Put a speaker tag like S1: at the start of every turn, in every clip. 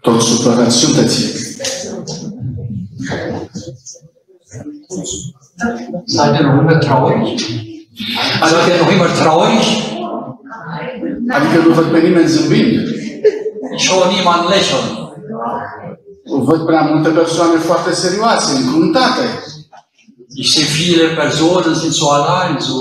S1: Tot supărați sunteți.
S2: Seid ihr noch immer traurig? Seid ihr noch immer traurig?
S1: Adică nu văd pe nimeni zâmbind.
S2: Ich schaue niemanden lächeln.
S1: Văd prea multe persoane foarte serioase, încruntate.
S2: Ich sehe viele Personen sind so allein, so.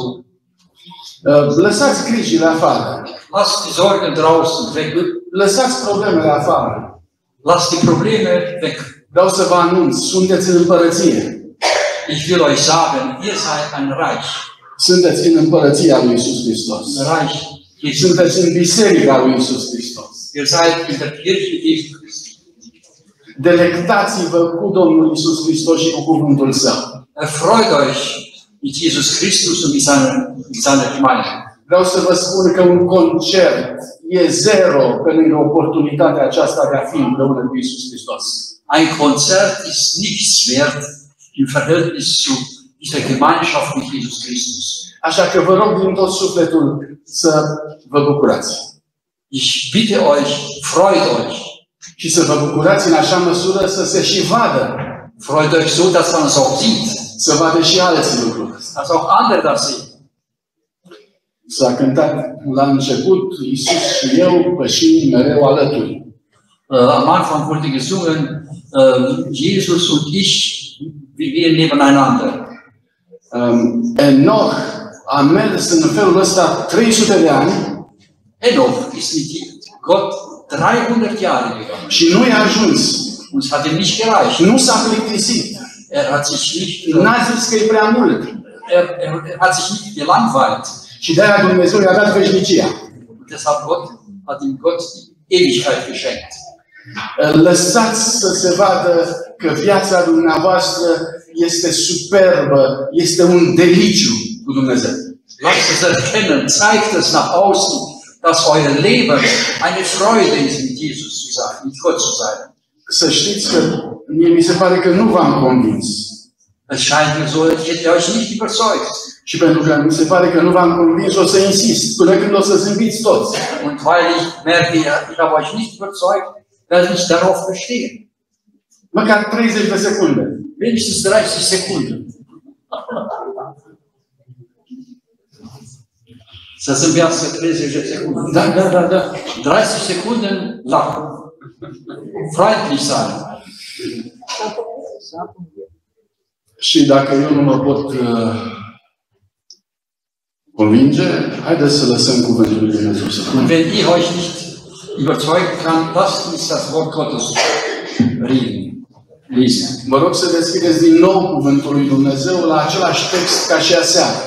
S1: Lăsați grijile afară.
S2: Lasst die Sorgen draußen weg.
S1: Lăsați problemele afară.
S2: Lasst die Probleme weg.
S1: Vreau să vă anunț, sunteți în împărăție.
S2: Ich will euch sagen, ihr seid ein Reich.
S1: Sunteți în împărăția lui Iisus Hristos.
S2: Reich.
S1: Sunteți în biserica lui Iisus Hristos.
S2: Ihr seid in der Kirche Jesu Christi.
S1: Delectați-vă cu Domnul Iisus Hristos și cu cuvântul Său.
S2: Erfreut euch mit Jesus Christus und mit seiner Gemeinde.
S1: Vreau să vă spun că un concert e zero pe lângă oportunitatea aceasta de a fi împreună cu Iisus Hristos.
S2: Ein Konzert ist nichts wert im Verhältnis zu dieser Gemeinschaft mit Jesus Christus.
S1: Așa că vă rog din tot sufletul să vă bucurați.
S2: Ich bitte euch, freut euch.
S1: Și să vă bucurați în așa măsură să se și vadă.
S2: Freut euch so, dass man es auch sieht.
S1: Să vadă și alții lucrul ăsta.
S2: Dass auch andere das sehen.
S1: S-a cântat la început, Iisus și eu pășim mereu alături.
S2: Am Anfang wurde gesungen, Jesus und ich, wir nebeneinander.
S1: Enoch a mers în felul ăsta 300 de ani.
S2: Enoch ist mit Gott 300 Jahre gegangen.
S1: Și nu i-a ajuns.
S2: Und es hat ihm nicht gereicht.
S1: Nu s-a plictisit.
S2: Er hat sich nicht,
S1: n-a zis că e prea mult.
S2: Er hat sich nicht gelangweilt.
S1: Și de-aia Dumnezeu i-a dat veșnicia.
S2: Und deshalb hat ihm Gott die Ewigkeit geschenkt.
S1: Lăsați să se vadă că viața dumneavoastră este superbă, este un deliciu cu Dumnezeu.
S2: Lasst es erkennen, zeigt es nach außen, dass euer Leben eine Freude ist, mit Jesus zu sein, mit Gott zu sein.
S1: Să știți că mie mi se pare că nu v-am convins.
S2: Es scheint mir so, ich hätte euch nicht überzeugt.
S1: Și pentru că mi se pare că nu v-am convins, o să insist până când o să zâmbiți toți.
S2: Und weil ich merke, ich habe euch nicht überzeugt, werde ich darauf bestehen.
S1: Măcar 30 de secunde.
S2: Wenigstens 30 Sekunden. Să zâmbească 30 de secunde. Da. 30 Sekunden lachen. Freundlich sein.
S1: Și dacă eu nu mă pot convinge, haideți să lăsăm cuvântul lui Dumnezeu să
S2: Und wenn ich euch nicht überzeugen kann, lasst uns das Wort Gottes lesen.
S1: Vă rog să deschideți din nou cuvântul lui Dumnezeu la același text ca și aseară.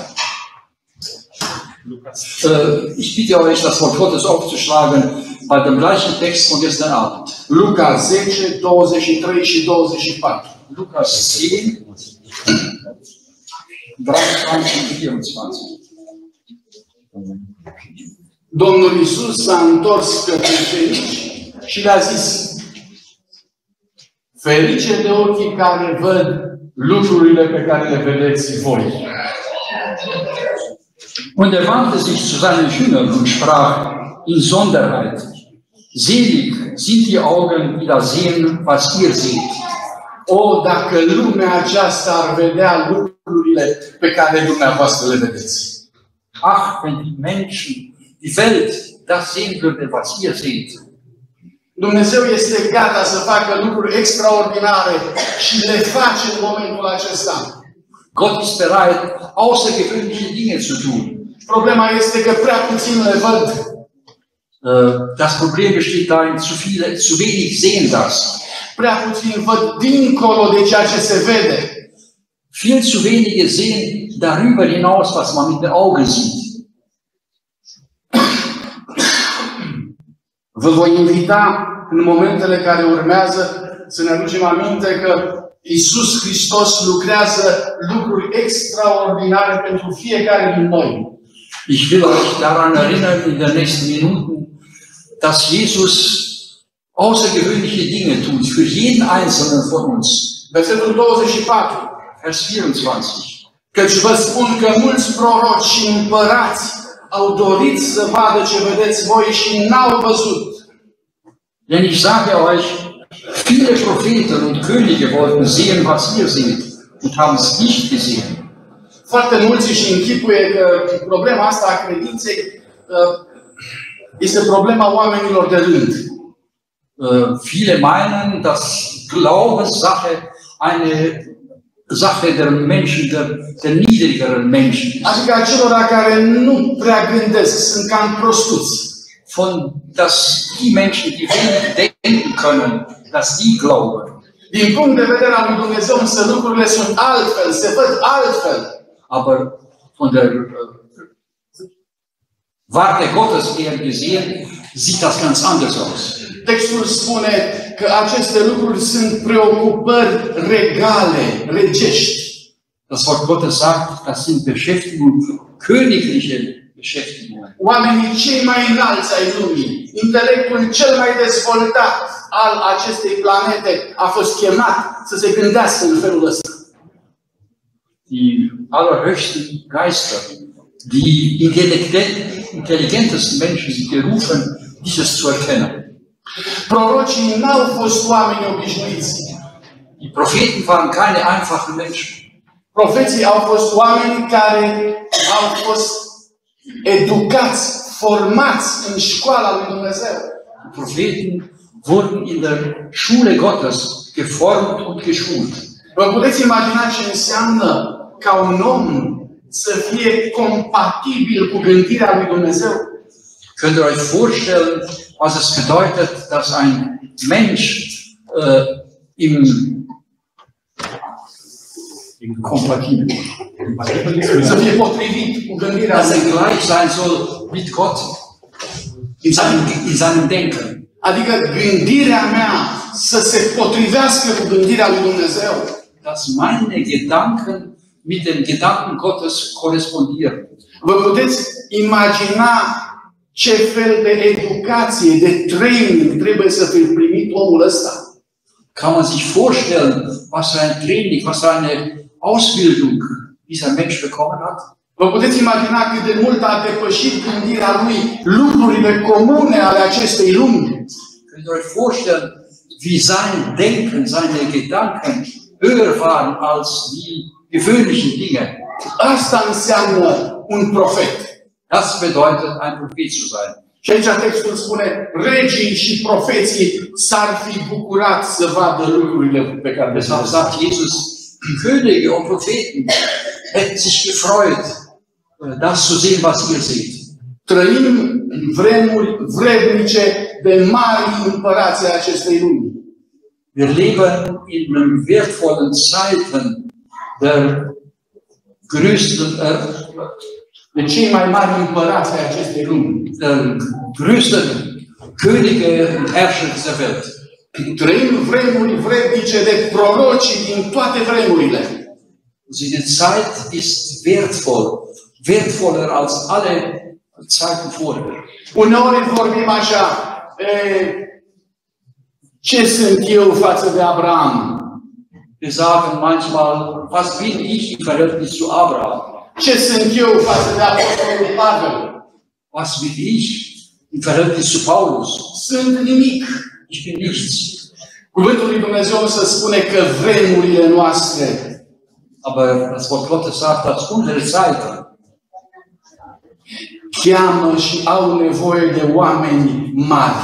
S2: Ich bitte euch, das Wort Gottes aufzuschlagen bei dem gleichen Text von gestern Abend.
S1: Luca 10, 23 și 24.
S2: Lukas 10, 23 und 24.
S1: Domnul Iisus s-a întors către ucenici și le-a zis: ferice de ochii care văd lucrurile pe care le vedeți voi.
S2: Und er wandte sich zu seinen Jüngern und sprach insonderheit: Selig sind die Augen, die da sehen, was ihr seht.
S1: O, dacă lumea aceasta ar vedea lucrurile pe care dumneavoastră le vedeți.
S2: Ach, wenn die Menschen, die Welt, das sehen würde, was ihr seht.
S1: Dumnezeu este gata să facă lucruri extraordinare și le face în momentul acesta.
S2: Gott ist bereit, außergewöhnliche Dinge zu tun.
S1: Problema este că prea puțin le văd.
S2: Das Problem besteht darin, zu wenig sehen das.
S1: Prea puțin văd dincolo de ceea ce se vede.
S2: Viel zu wenige sehen darüber hinaus, was man mit den Augen sieht.
S1: Vă voi invita în momentele care urmează să ne aducem aminte că Iisus Hristos lucrează lucruri extraordinare pentru fiecare din noi.
S2: Ich will euch daran erinnern in den nächsten Minuten, dass Jesus außergewöhnliche Dinge tut für jeden Einzelnen von uns.
S1: Versetul 24.
S2: Vers 24.
S1: Căci vă spun că mulți proroci și împărați au dorit să vadă ce vedeți voi și n-au văzut.
S2: Denn ich sage euch, Viele Propheten und Könige wollten sehen, was ihr seht, und haben es nicht gesehen.
S1: Foarte mulți își închipuie că problema asta a credinței este problema oamenilor de rând.
S2: Viele meinen, dass Glaubenssache eine Sache der Menschen, der niedrigeren Menschen ist.
S1: Adică acelora care nu prea gândesc, sunt cam prostuți.
S2: Dass die Menschen, die wenig denken können, dass die glauben.
S1: Din punct de vedere al lui Dumnezeu, însă lucrurile sunt altfel, se văd altfel.
S2: Aber von der Warte Gottes her gesehen, sieht das ganz anders aus.
S1: Textul spune că aceste lucruri sunt preocupări regale, regești.
S2: Das Wort Gottes sagt, das sind Beschäftigungen, königliche Beschäftigungen.
S1: Oamenii cei mai înalți ai lumii, intelectul cel mai dezvoltat al acestei planete a fost chemat să se gândească în felul ăsta.
S2: Die allerhöchsten Geister, die intelligentesten Menschen sind gerufen, dieses zu erkennen.
S1: Prorocii n-au fost oameni obișnuiți.
S2: Die Propheten waren keine einfachen Menschen.
S1: Profeții au fost oameni care au fost educați, formați în școala lui Dumnezeu.
S2: Die Propheten wurden in der Schule Gottes geformt und geschult.
S1: Vă puteți imagina ce înseamnă ca un om să fie compatibil cu gândirea lui Dumnezeu?
S2: Könnt ihr euch vorstellen, was es bedeutet, dass ein Mensch kompatibel,
S1: Să fie potrivit cu gândirea
S2: dass
S1: lui.
S2: gleich sein soll mit Gott in seinem Denken.
S1: Adică gândirea mea să se potrivească cu gândirea lui Dumnezeu.
S2: Dass meine Gedanken mit den Gedanken Gottes korrespondieren.
S1: Vă puteți imagina ce fel de educație, de training trebuie să fi primit omul ăsta?
S2: Kann man sich vorstellen, was für ein Training, was für eine Ausbildung dieser Mensch bekommen hat?
S1: Vă puteți imagina cât de mult a depășit gândirea lui lucrurile comune ale acestei lumi?
S2: Könnt ihr euch vorstellen, wie sein Denken, seine Gedanken höher waren als die gewöhnlichen Dinge?
S1: Asta înseamnă un profet.
S2: Das bedeutet, ein Prophet zu sein.
S1: Și aici textul spune, regii și profeții s-ar fi bucurat să vadă lucrurile pe care le
S2: Deshalb sagt Jesus, Könige und Propheten hätten sich gefreut, das zu sehen, was ihr seht.
S1: Trăim vremuri vrednice de mari împărați ai acestei lumi.
S2: Wir leben in wertvollen Zeiten der größten,
S1: De cei mai mari împărați ai acestei lumi.
S2: der größten Könige und Herrscher dieser Welt.
S1: Trăim vremuri vrednice de proroci din toate vremurile.
S2: Also die Zeit ist wertvoll, wertvoller als alle Zeiten vorher.
S1: Uneori vorbim așa, ce sunt eu față de Abraham?
S2: Wir sagen manchmal, was bin ich im Verhältnis zu Abraham?
S1: Ce sunt eu față de Apostolul Pavel?
S2: Was bin ich im Verhältnis zu Paulus?
S1: Sunt nimic.
S2: Ich bin nichts.
S1: Cuvântul lui Dumnezeu să spune că vremurile noastre,
S2: Aber das Wort Gottes sagt, dass unsere Zeiten
S1: cheamă și au nevoie de oameni mari.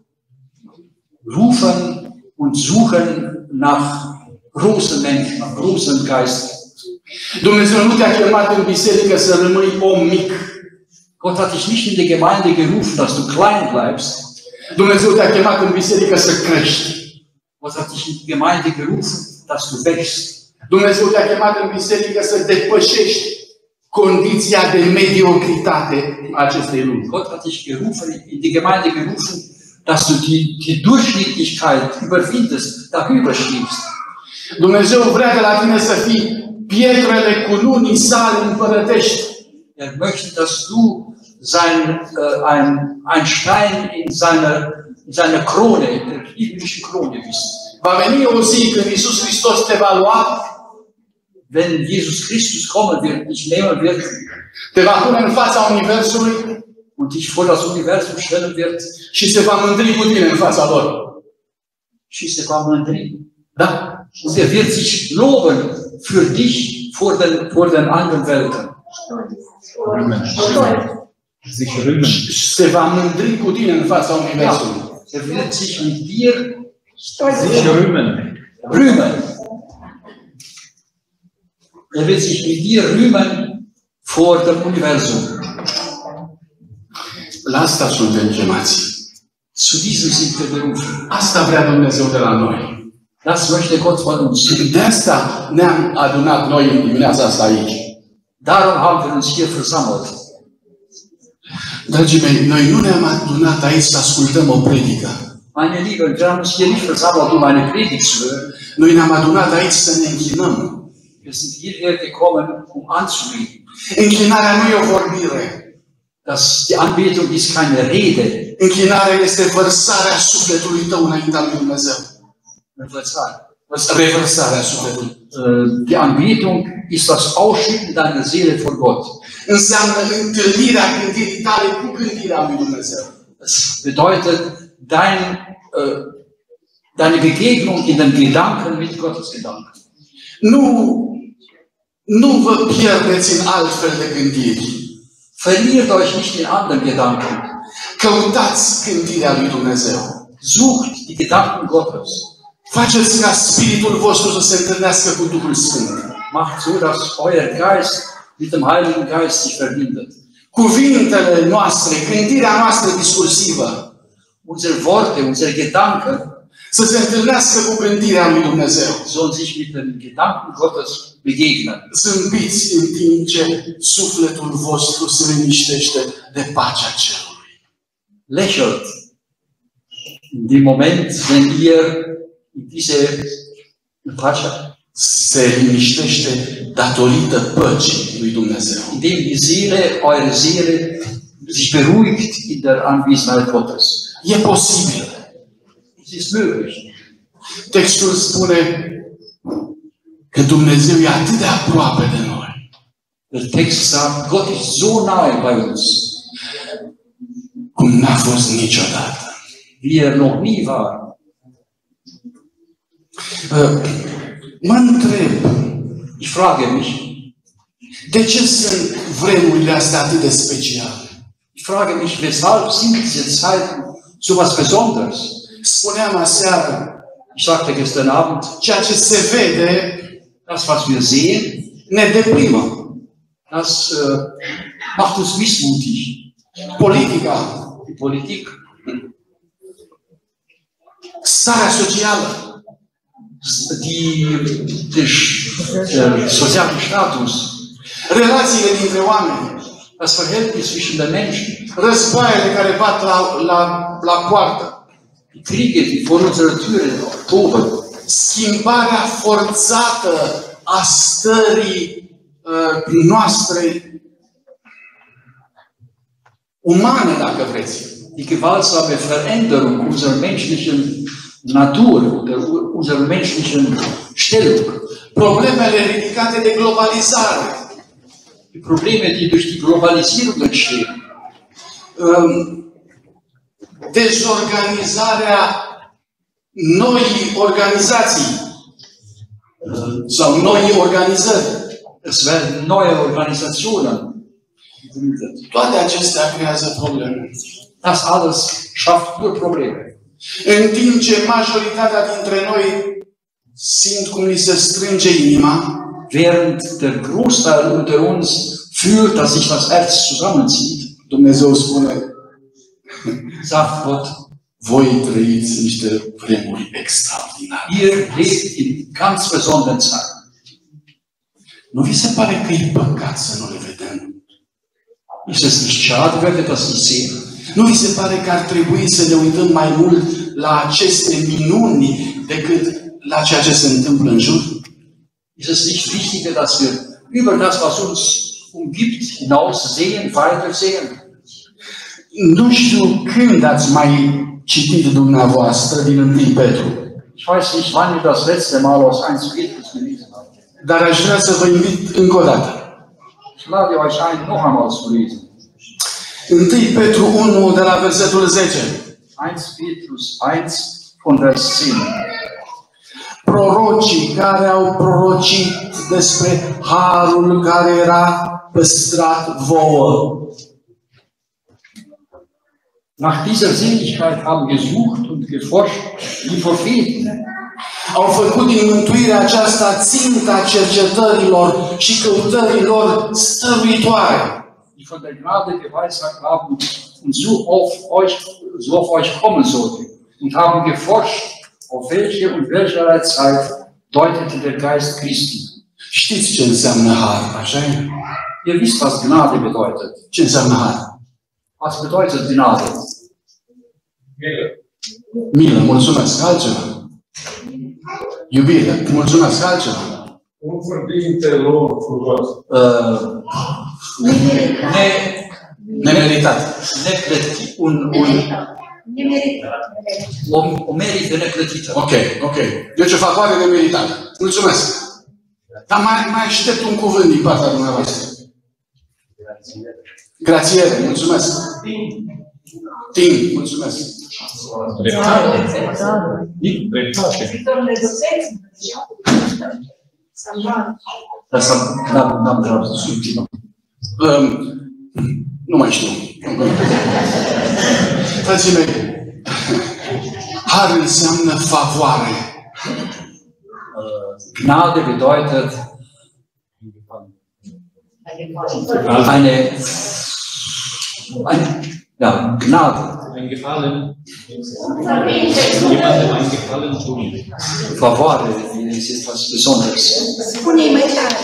S2: rufen und suchen nach großen Menschen, nach großen Geistern.
S1: Dumnezeu nu te-a chemat în biserică să rămâi om mic.
S2: Gott hat dich nicht in die Gemeinde gerufen, dass du klein bleibst.
S1: Dumnezeu te-a chemat în biserică să crești.
S2: Gott hat dich in die Gemeinde gerufen, dass du wächst.
S1: Dumnezeu te-a chemat în biserică să depășești condiția de mediocritate a acestei lumi.
S2: Gott hat dich gerufen, in die Gemeinde gerufen, dass du die Durchschnittlichkeit überwindest, darüber stehst.
S1: Dumnezeu vrea de la tine să fii pietrele cununii sale împărătești.
S2: Er möchte, dass du ein Stein in seiner Krone, in der himmlischen Krone bist.
S1: Va veni o zi când Iisus Hristos te va lua,
S2: Wenn Jesus Christus kommen wird, dich nehmen wird
S1: te va pune în fața Universului
S2: und dich vor das Universum stellen wird,
S1: și se va mândri cu tine în fața lor.
S2: și se va mândri.
S1: Da?
S2: Und er wird sich loben für dich vor den anderen Welten.
S3: Sich rühmen.
S1: Și se va mândri cu tine în fața Universului.
S2: Er wird sich mit dir
S3: Sich rühmen.
S2: rühmen. Er wird sich mit dir rühmen vor dem Universum.
S1: La asta suntem chemați.
S2: Zu diesem sind wir berufen.
S1: Asta vrea Dumnezeu de la noi.
S2: Das möchte Gott von uns.
S1: De asta ne-am adunat noi în dimineața asta aici.
S2: Darum haben wir uns hier versammelt.
S1: Dragii mei, noi nu ne-am adunat aici să ascultăm o predică.
S2: Meine Lieben, wir haben uns hier nicht versammelt, um eine Predigt zu hören.
S1: Noi ne-am adunat aici să ne închinăm.
S2: Wir sind hierher gekommen, um anzubeten.
S1: Închinarea nu e o vorbire.
S2: Die Anbetung ist keine Rede.
S1: Închinarea este vărsarea sufletului tău înaintea lui Dumnezeu. Revărsarea sufletului.
S2: Die Anbetung ist das Ausschütten deiner Seele vor Gott.
S1: Înseamnă întâlnirea gândirii tale cu gândirea lui Dumnezeu.
S2: Es bedeutet deine Begegnung in den Gedanken mit Gottes Gedanken.
S1: Nu vă pierdeți în altfel de gândiri.
S2: Verliert euch nicht in anderen Gedanken.
S1: Căutați gândirea lui Dumnezeu.
S2: Sucht die Gedanken Gottes.
S1: Faceți ca spiritul vostru să se întâlnească cu Duhul Sfânt.
S2: Macht so, dass euer Geist mit dem Heiligen Geist sich verbindet.
S1: Cuvintele noastre, gândirea noastră discursivă,
S2: Unsere Worte, unsere Gedanken
S1: să se întâlnească cu gândirea lui Dumnezeu.
S2: sollen sich mit den Gedanken Gottes begegnen.
S1: Zâmbiți în timp ce sufletul vostru se liniștește de pacea cerului.
S2: Lächelt in dem Moment, wenn ihr diese Pacea,
S1: Se liniștește datorită păcii lui Dumnezeu.
S2: indem die Seele, eure Seele, sich beruhigt in der Anwesenheit Gottes.
S1: E posibil.
S2: Es ist möglich.
S1: Textul spune că Dumnezeu e atât de aproape de noi.
S2: Der Text sagt, Gott ist so nahe bei uns,
S1: Cum n-a fost niciodată.
S2: wie er noch nie war.
S1: Mă întreb,
S2: Ich frage mich,
S1: de ce sunt vremurile astea atât de speciale?
S2: ich frage mich, weshalb sind diese Zeiten so was Besonderes?
S1: Spuneam aseară,
S2: Ich sagte gestern Abend,
S1: ceea ce se vede
S2: das, was wir sehen,
S1: ne deprimă.
S2: das macht uns missmutig.
S1: Politica,
S2: Die Politik,
S1: starea socială,
S2: der soziale Status,
S1: relațiile dintre oameni,
S2: das Verhältnis zwischen den Menschen,
S1: războaiele care bat la poartă,
S2: die Kriege, die vor unserer Türe toben,
S1: schimbarea forțată a stării noastre umane, dacă vreți.
S2: die gewaltsame Veränderung unserer menschlichen Natur, unserer menschlichen Stellung,
S1: Problemele ridicate de globalizare,
S2: die Probleme, die durch die Globalisierung entstehen,
S1: dezorganizarea noii organizații sau noii organizări.
S2: es werden neue Organisationen gegründet.
S1: Toate acestea creează probleme.
S2: Das alles schafft nur Probleme.
S1: În timp ce majoritatea dintre noi simt cum li se strânge inima,
S2: Während der Großteil unter uns fühlt, dass sich das Herz zusammenzieht,
S1: Dumnezeu spune,
S2: sagt Gott,
S1: voi trăiți niște vremuri extraordinare.
S2: ihr lebt in ganz besonderen Zeiten.
S1: Nu vi se pare că e păcat să nu le vedem?
S2: Ist es nicht schade, wenn wir das nicht sehen?
S1: Nu vi se pare că ar trebui să ne uităm mai mult la aceste minuni decât la ceea ce se întâmplă în jur?
S2: Ist es nicht wichtiger, dass wir über das, was uns umgibt, hinaus sehen, weiter sehen?
S1: Nu știu când ați mai citit dumneavoastră din 1 Petru,
S2: Ich weiß nicht, wann ihr das letzte Mal aus 1 Petrus gelesen habt.
S1: dar aș vrea să vă invit încă o dată.
S2: Ich lade euch ein, noch einmal zu lesen.
S1: 1 Petru 1 de la versetul 10.
S2: 1 Petrus 1 Und Vers 10.
S1: Prorocii care au prorocit despre harul care era păstrat vouă.
S2: Nach dieser Seligkeit haben gesucht und geforscht die Propheten.
S1: Au făcut din mântuirea aceasta ținta cercetărilor și căutărilor stăruitoare.
S2: Die von der Gnade geweissagt haben und so auf euch kommen sollte. Und haben geforscht, auf welche und welcherlei Zeit deutete der Geist Christi.
S1: Știți ce înseamnă har, așa e?
S2: Ihr wisst, was Gnade bedeutet.
S1: Ce înseamnă har?
S2: Was bedeutet Gnade?
S1: Milă, mulțumesc, altceva. Iubire, mulțumesc, altceva.
S3: Unverdiente lor frumos.
S1: Nemeritat.
S2: O merită neplătită.
S1: Ok. Deci o favoare nemeritată. Mulțumesc. Dar mai aștept un cuvânt din partea dumneavoastră. Grațiere, mulțumesc. Timp, mulțumesc.
S3: Dreptate.
S2: Das n-am traducit.
S1: Nu mai știu. Frații mei, har înseamnă favoare.
S2: Gnade bedeutet Gnade.
S3: Ein Gefallen. Jemandem einen Gefallen tun.
S2: Favoare ist etwas Besonderes.
S3: Jemandem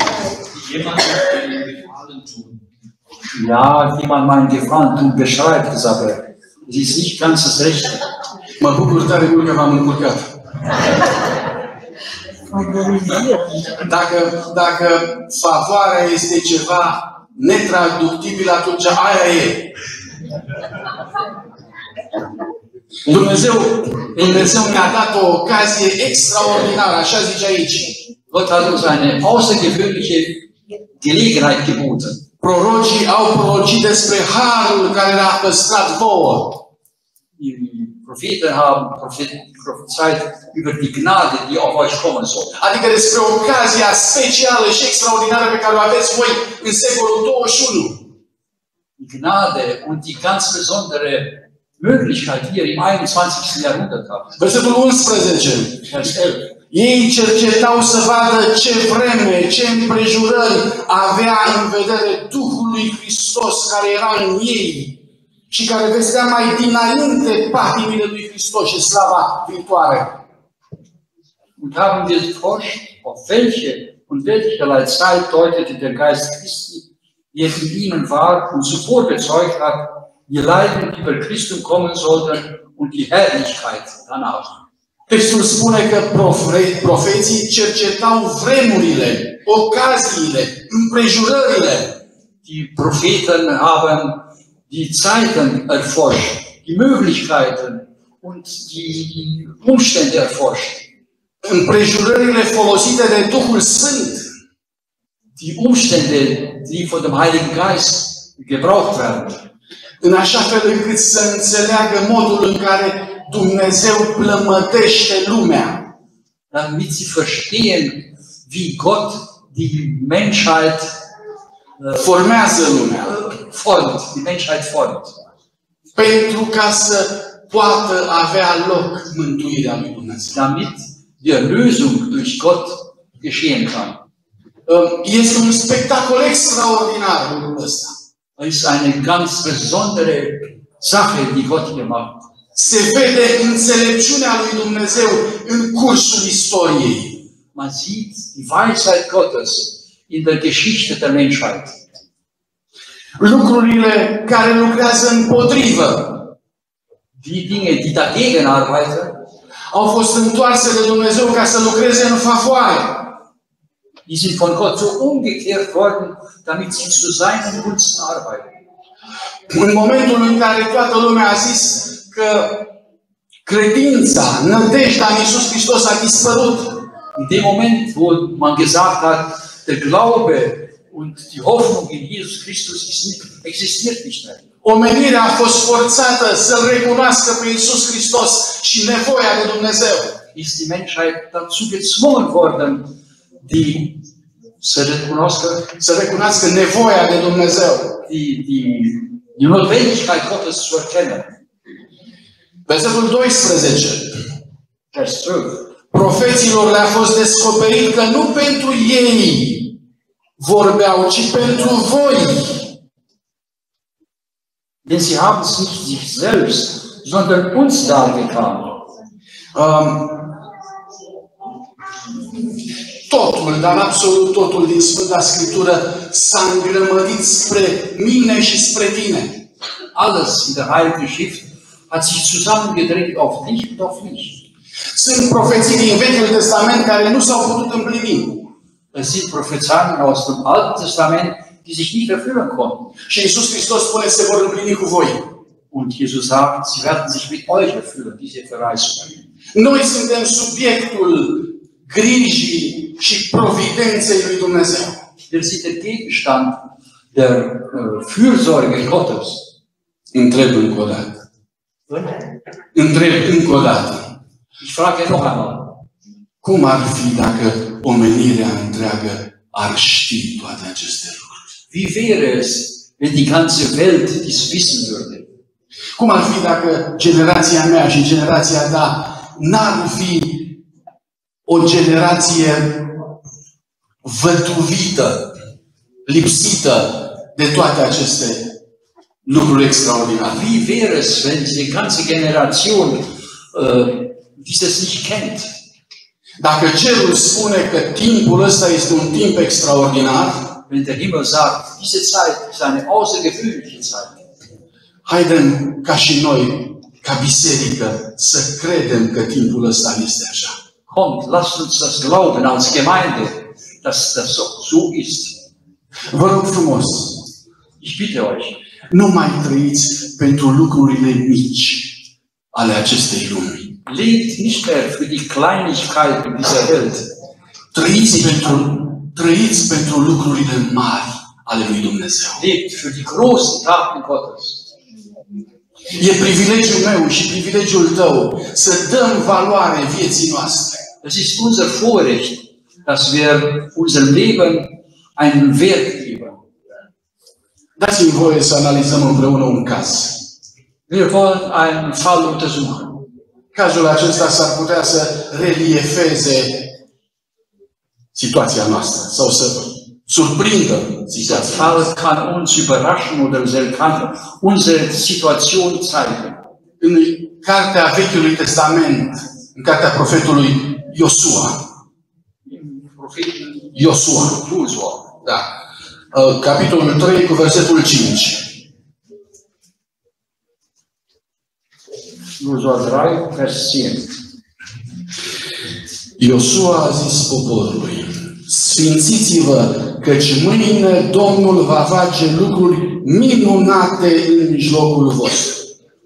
S3: einen Gefallen tun.
S2: Ja, wie man meinen Gefallen tun beschreibt, ist aber es ist nicht ganz das Rechte.
S1: Mă bucur tare mult că v-am încurcat. Dacă favoarea este ceva netraductibil, atunci aia e. Dumnezeu ne-a dat o ocazie extraordinară, așa zice aici.
S2: Gott hat uns eine außergewöhnliche Gelegenheit geboten.
S1: Prorocii au prorocit despre harul care era păstrat vouă.
S2: Die Propheten haben prophezeit über die Gnade, die auf euch kommen soll.
S1: Adică despre ocazia specială și extraordinară pe care o aveți voi în secolul 21.
S2: Die Gnade und die ganz besondere Möglichkeit, die ihr im 21. Jahrhundert habt.
S1: Versetul 11.
S2: Vers 11.
S1: Ei cercetau să vadă ce vreme, ce împrejurări avea în vedere Duhul lui Hristos care era în ei și care vestea mai dinainte patimile lui Hristos și slava viitoare.
S2: Und haben geforscht, auf welche und welcherlei Zeit deutete der Geist Christi, der in ihnen war und zuvor bezeugt hat, die Leiden, die über Christum kommen sollten und die Herrlichkeit danach.
S1: Textul spune că profeții cercetau vremurile, ocaziile, împrejurările.
S2: Die Propheten haben die Zeiten erforscht, die Möglichkeiten und die Umstände erforscht.
S1: Împrejurările folosite de Duhul Sfânt.
S2: Die Umstände, die von dem Heiligen Geist gebraucht werden.
S1: În așa fel încât să înțeleagă modul în care Dumnezeu plămădește lumea.
S2: Damit sie verstehen, wie Gott die Menschheit
S1: formează lumea.
S2: Formt, die Menschheit formt.
S1: Pentru ca să poată avea loc mântuirea lui Dumnezeu.
S2: Damit die Erlösung durch Gott geschehen kann.
S1: Este un spectacol extraordinar lucrul ăsta.
S2: Es ist eine ganz besondere Sache, die Gott hier macht.
S1: Se vede înțelepciunea lui Dumnezeu în cursul istoriei.
S2: Man sieht die Weisheit Gottes in der Geschichte der Menschheit.
S1: Lucrurile care lucrează împotrivă,
S2: die Dinge, die dagegen arbeiten,
S1: au fost întoarse de Dumnezeu ca să lucreze în favoare.
S2: Die sind von Gott so umgekehrt worden, damit sie zu seinen Gunsten arbeiten.
S1: În momentul în care toată lumea a zis că credința, nădejdea în Iisus Hristos a dispărut.
S2: In dem Moment, wo man gesagt hat, der Glaube und die Hoffnung in Jesus Christus existiert nicht mehr.
S1: Omenirea a fost forțată să recunoască pe Iisus Hristos și nevoia de Dumnezeu.
S2: Ist die Menschheit dazu gezwungen worden,
S1: Să recunoască nevoia de Dumnezeu.
S2: Die Notwendigkeit Gottes zu erkennen.
S1: Versetul 12.
S2: Vers 12.
S1: Profeților le-a fost descoperit că nu pentru ei vorbeau, ci pentru voi.
S2: Denn sie haben es nicht sich selbst, sondern uns dargetan.
S1: Totul, dar absolut totul din Sfânta Scriptură s-a îngrămădit spre mine și spre tine.
S2: Alles in der Heiligen Schrift hat sich zusammengedrängt auf dich und auf mich.
S1: Sunt profeții din Vechiul Testament care nu s-au putut împlini.
S2: Es sind Prophezeien aus dem Alten Testament, die sich nicht erfüllen konnten.
S1: Și Iisus Hristos spune se vor împlini cu voi.
S2: Und Jesus sagt, sie werden sich mit euch erfüllen, diese Verheißungen.
S1: Noi suntem subiectul grijii și providenței lui Dumnezeu.
S2: Wir sind der Gegenstand der Fürsorge Gottes.
S1: Întreb încă o dată. Întreb încă o dată.
S2: Ich frage noch einmal.
S1: Cum ar fi dacă omenirea întreagă ar ști toate aceste lucruri?
S2: Wie wäre es, wenn die ganze Welt dies wissen würde?
S1: Cum ar fi dacă generația mea și generația ta n-ar fi o generație vătuvită, lipsită de toate aceste lucruri extraordinare?
S2: Wie wäre es, wenn die ganze Generation dieses nicht kennt?
S1: Dacă cerul spune că timpul ăsta este un timp extraordinar,
S2: wenn der Himmel sagt, diese Zeit ist eine außergewöhnliche Zeit,
S1: haidem ca și noi, ca biserică, să credem că timpul ăsta este așa.
S2: Kommt, lasst uns das glauben als Gemeinde, dass das so ist.
S1: Vă rog frumos,
S2: Ich bitte euch,
S1: nu mai trăiți pentru lucrurile mici ale acestei lumi.
S2: lebt nicht mehr für die Kleinigkeiten dieser Welt.
S1: Trăiți pentru lucrurile mari ale lui Dumnezeu.
S2: Lebt für die großen Taten Gottes.
S1: E privilegiul meu și privilegiul tău să dăm valoare vieții noastre.
S2: Es ist unser Vorrecht, dass wir unserem Leben einen Wert geben.
S1: Dați-mi voie să analizăm împreună un caz.
S2: Wir wollen einen Fall untersuchen.
S1: Cazul acesta s-ar putea să reliefeze situația noastră sau să surprindă
S2: Dieser
S1: situația.
S2: Fall kann uns überraschen oder er kann unsere Situation zeigen.
S1: În cartea Vechiului Testament, în cartea profetului Iosua. Iosua. Da. Capitolul 3 cu versetul 5.
S2: Josua 3, Vers 10.
S1: Iosua a zis poporului: sfințiți-vă, căci mâine Domnul va face lucruri minunate în mijlocul vostru.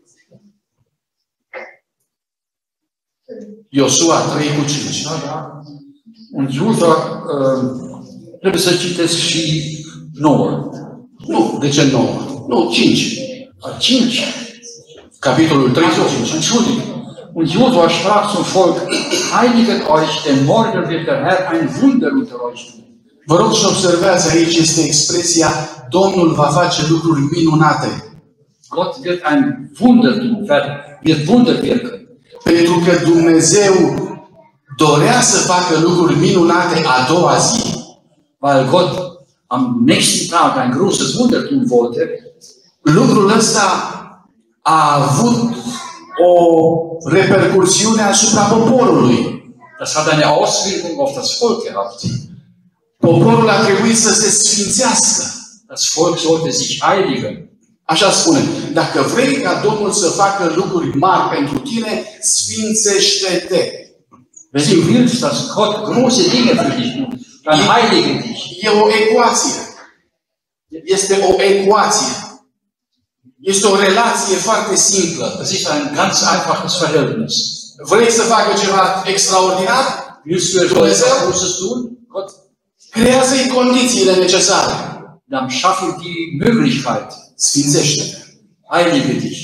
S1: Iosua 3 cu 5.
S2: Und Josua, trebuie să citesc și 9.
S1: Nu, de ce 9? Nu, 5.
S2: 5.
S1: Capitolul 3 cu 5.
S2: Entschuldigung. Und Josua sprach zum Volk, heiliget euch, denn morgen wird der Herr ein Wunder unter euch tun.
S1: Vă rog și observați, aici este expresia Domnul va face lucruri minunate.
S2: Gott wird ein Wunder tun, wird Wunder wirken.
S1: Pentru că Dumnezeu dorea să facă lucruri minunate a doua zi.
S2: Weil Gott am nächsten Tag ein großes Wunder tun wollte,
S1: Lucrul ăsta a avut o repercursiune asupra poporului.
S2: das hat eine Auswirkung auf das Volk gehabt.
S1: Poporul a trebuit să se sfințească.
S2: Das Volk sollte sich heiligen.
S1: Așa spune, dacă vrei ca Domnul să facă lucruri mari pentru tine, sfințește-te.
S2: Wenn du willst, dass Gott große Dinge für dich tut, dann heilige dich.
S1: E o ecuație. Este o ecuație. Este o relație foarte simplă.
S2: Das ist ein ganz einfaches Verhältnis.
S1: Vrei să facă ceva extraordinar?
S2: Willst du etwas Großes tun? Gott,
S1: Creează-i condițiile necesare.
S2: dann schaffe die Möglichkeit.
S1: Sfințește-te.
S2: Heilige dich.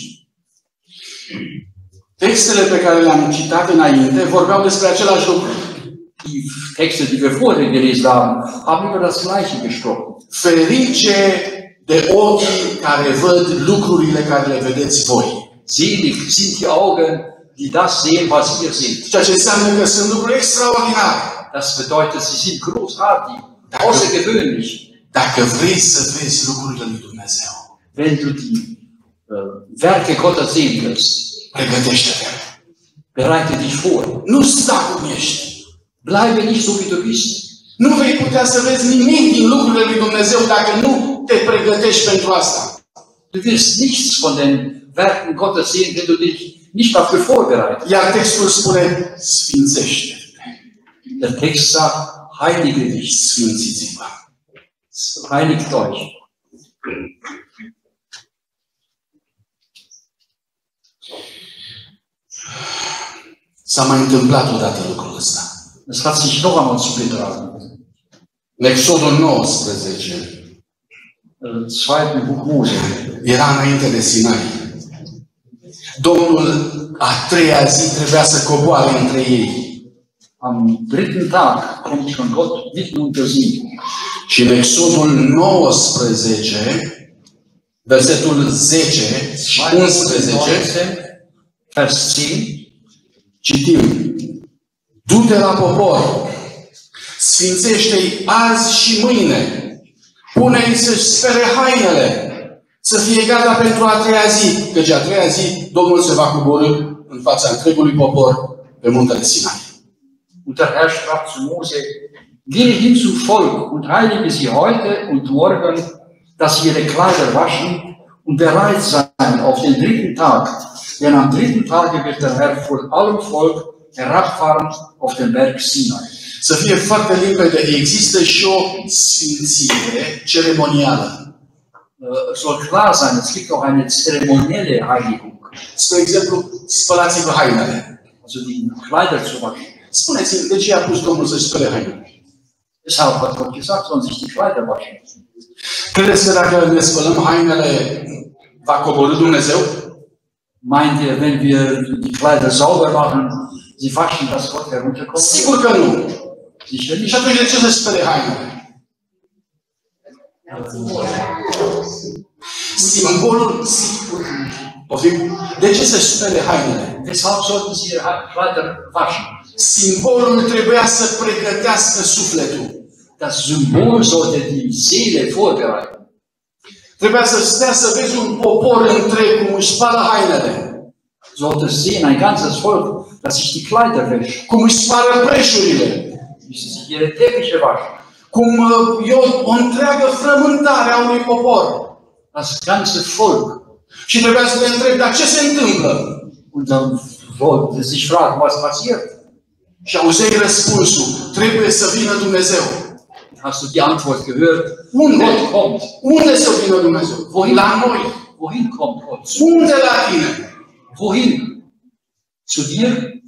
S1: Textele pe care le-am citat înainte vorbeau despre același lucru.
S2: Die Texte, die wir vorher gelesen haben über das Gleiche gesprochen.
S1: Ferice de ochii care văd lucrurile care le vedeți voi.
S2: Selig sind die Augen, die das sehen, was ihr seht.
S1: Ceea ce înseamnă că sunt lucruri extraordinare.
S2: Das bedeutet, sie sind großartig, außergewöhnlich.
S1: Dacă vrei să vezi lucrurile lui Dumnezeu,
S2: Wenn du die Werke Gottes sehen willst,
S1: pregătește-te.
S2: bereite dich vor.
S1: Nu sta cum ești.
S2: Bleibe nicht so, wie du bist.
S1: Nu vei putea să vezi nimic din lucrurile lui Dumnezeu dacă nu te pregătești pentru asta.
S2: Du wirst nichts von den Werken Gottes sehen, wenn du dich nicht dafür vorbereitest.
S1: Iar textul spune, sfințește.
S2: Der Text sagt, heilige dich,
S1: Sfințiți-vă.
S2: reinigt euch.
S1: S-a mai întâmplat odată lucrul ăsta.
S2: Es hat sich noch einmal zugetragen.
S1: În Exodul 19
S2: Zweiten Buch Mose.
S1: era înainte de Sinai. Domnul a treia zi trebuia să coboare între ei.
S2: Am dritten Tag kommt schon Gott mitten unter sie.
S1: Și în Exodul 19, versetul 10 și 11,
S2: 19, Vers 10.
S1: citim. Du-te la popor, sfințește-i azi și mâine, pune-i să-și spere hainele, să fie gata pentru a treia zi, căci a treia zi Domnul se va coborî în fața întregului popor pe muntele Sinai.
S2: Und der Herr sprach zu Mose, gehe hin zum Volk und heilige sie heute und morgen, dass sie ihre Kleider waschen und bereit sein auf den dritten Tag. Denn am dritten Tage wird der Herr vor allem Volk herabfahren auf den Berg Sinai.
S1: Să fie foarte limpede, există și o sfințire ceremonială.
S2: Soll klar sein, es gibt auch eine zeremonielle Heiligung.
S1: Spre exemplu, spălați-vă hainele.
S2: Also die Kleider zu waschen.
S1: Spuneți-mi, de ce a pus Domnul să-și spele hainele?
S2: Deshalb hat Gott gesagt, sollen sich die Kleider waschen.
S1: Credeți că dacă ne spălăm hainele, va coborî Dumnezeu?
S2: Meint ihr, wenn wir die Kleider sauber machen, sie waschen, dass Gott herunterkommt?
S1: Sigur că nu.
S2: Sicher
S1: Și
S2: nicht.
S1: atunci de ce să spele hainele? Simbolul, poftim, de ce să spele hainele?
S2: Weshalb sollten sie ihre Kleider waschen?
S1: Simbolul trebuia să pregătească sufletul.
S2: Das Symbol sollte die Seele vorbereiten.
S1: Trebuia să stea să vezi un popor întreg cum își spală hainele,
S2: Sollte sehen, ein ganzes Volk, das sich die Kleider wäscht,
S1: cum își spală preșurile,
S2: wie sie sich ihre Teppiche waschen.
S1: cum e o întreagă frământare a unui popor.
S2: Das ganze Volk.
S1: Și trebuia să te întrebi, dar ce se întâmplă?
S2: Und dann wollte sich fragen, was passiert.
S1: Și auzeai răspunsul, trebuie să vină Dumnezeu.
S2: Hast du die Antwort gehört?
S1: Unde?
S2: Gott kommt.
S1: Unde să vină Dumnezeu? La noi.
S2: Wohin kommt Gott?
S1: Unde la tine?
S2: Wohin? Zu dir?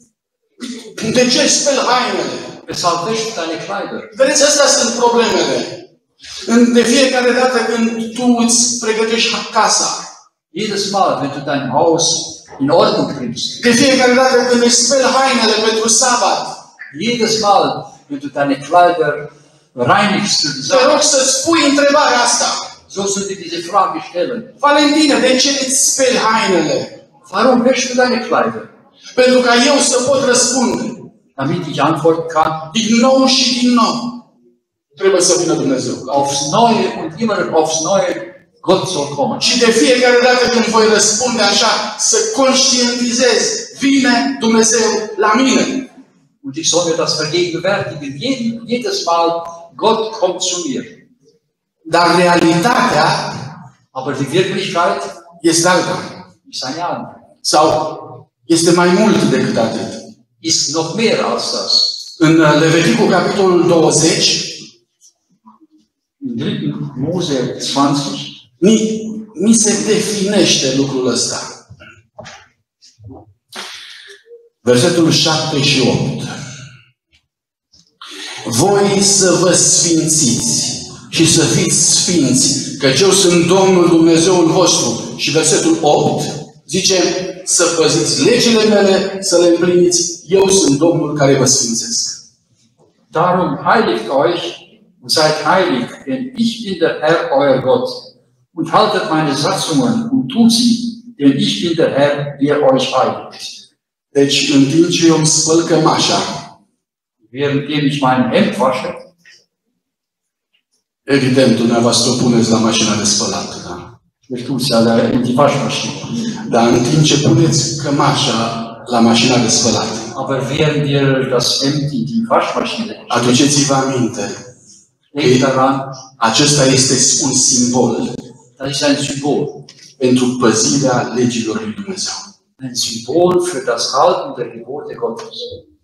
S1: De ce speli hainele?
S2: Weshalb wäschst du deine Kleider?
S1: Vedeți, astea sunt problemele. De fiecare dată când tu îți pregătești casa,
S2: Jedes Mal, wenn du dein Haus in Ordnung bringst,
S1: de fiecare dată când îți speli hainele pentru sabat,
S2: jedes Mal, wenn du deine Kleider reinigst für die
S1: te rog
S2: Sabbat,
S1: să-ți pui întrebarea asta.
S2: sollst du dir diese Frage stellen.
S1: Valentine, de ce îți speli hainele?
S2: Warum wäschst du deine Kleider?
S1: Pentru ca eu să pot răspunde.
S2: Damit ich antworten kann,
S1: Din nou și din nou. Trebuie să vină Dumnezeu.
S2: aufs Neue und immer aufs Neue, Gott soll kommen.
S1: Și de fiecare dată când voi răspunde așa, să conștientizez, vine Dumnezeu la mine.
S2: Und ich soll mir das vergegenwärtigen. Jedes Mal, Gott kommt zu mir.
S1: Dar realitatea
S2: Aber die Wirklichkeit
S1: este alta.
S2: ist eine andere.
S1: Sau este mai mult decât atât.
S2: Ist noch mehr als das.
S1: În Leviticul capitolul 20,
S2: Im 3. Mose 20
S1: ni se definește lucrul ăsta. Versetul 7 și 8. Voi să vă sfințiți și să fiți sfinți, căci eu sunt Domnul Dumnezeul vostru, Și versetul 8 zice să păziți legile mele, să le împliniți. Eu sunt Domnul care vă sfințesc.
S2: Darum heiligt euch und seid heilig, denn ich bin der Herr, euer Gott. Und haltet meine Satzungen und tut sie, denn ich bin der Herr, der euch heiligt.
S1: Deci, în timp ce eu îmi spăl cămașa,
S2: Währenddem ich mein Hemd wasche,
S1: evident, dumneavoastră o puneți la mașina de spălat, da?
S2: ihr tut's ja in die Waschmaschine.
S1: Dar în timp ce puneți cămașa la mașina de spălat,
S2: Aber während ihr das Hemd in die Waschmaschine
S1: aduceți-vă aminte,
S2: denkt daran,
S1: acesta este un simbol
S2: das ist ein Symbol.
S1: pentru păzirea legilor lui Dumnezeu.
S2: Ein Symbol für das Halten der Gebote Gottes.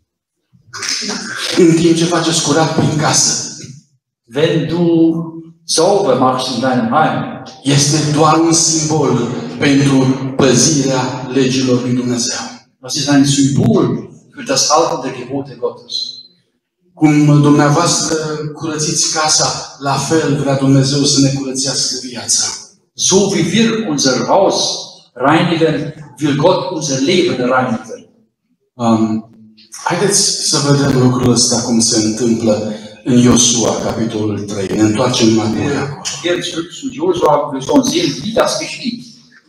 S1: În timp ce faceți curat prin casă,
S2: Wenn du sauber machst in deinem Heim,
S1: este doar un simbol pentru păzirea legilor lui Dumnezeu.
S2: das ist ein Symbol für das Halten der Gebote Gottes.
S1: Cum dumneavoastră curățiți casa, la fel vrea Dumnezeu să ne curățească viața.
S2: So wie wir unser Haus reinigen, will Gott unser Leben reinigen.
S1: Haideți să vedem lucrul ăsta cum se întâmplă în Iosua, capitolul 3. Ne întoarcem înapoi acolo.
S2: Jetzt zurück zu Josua, wir sollen sehen, wie das geschieht.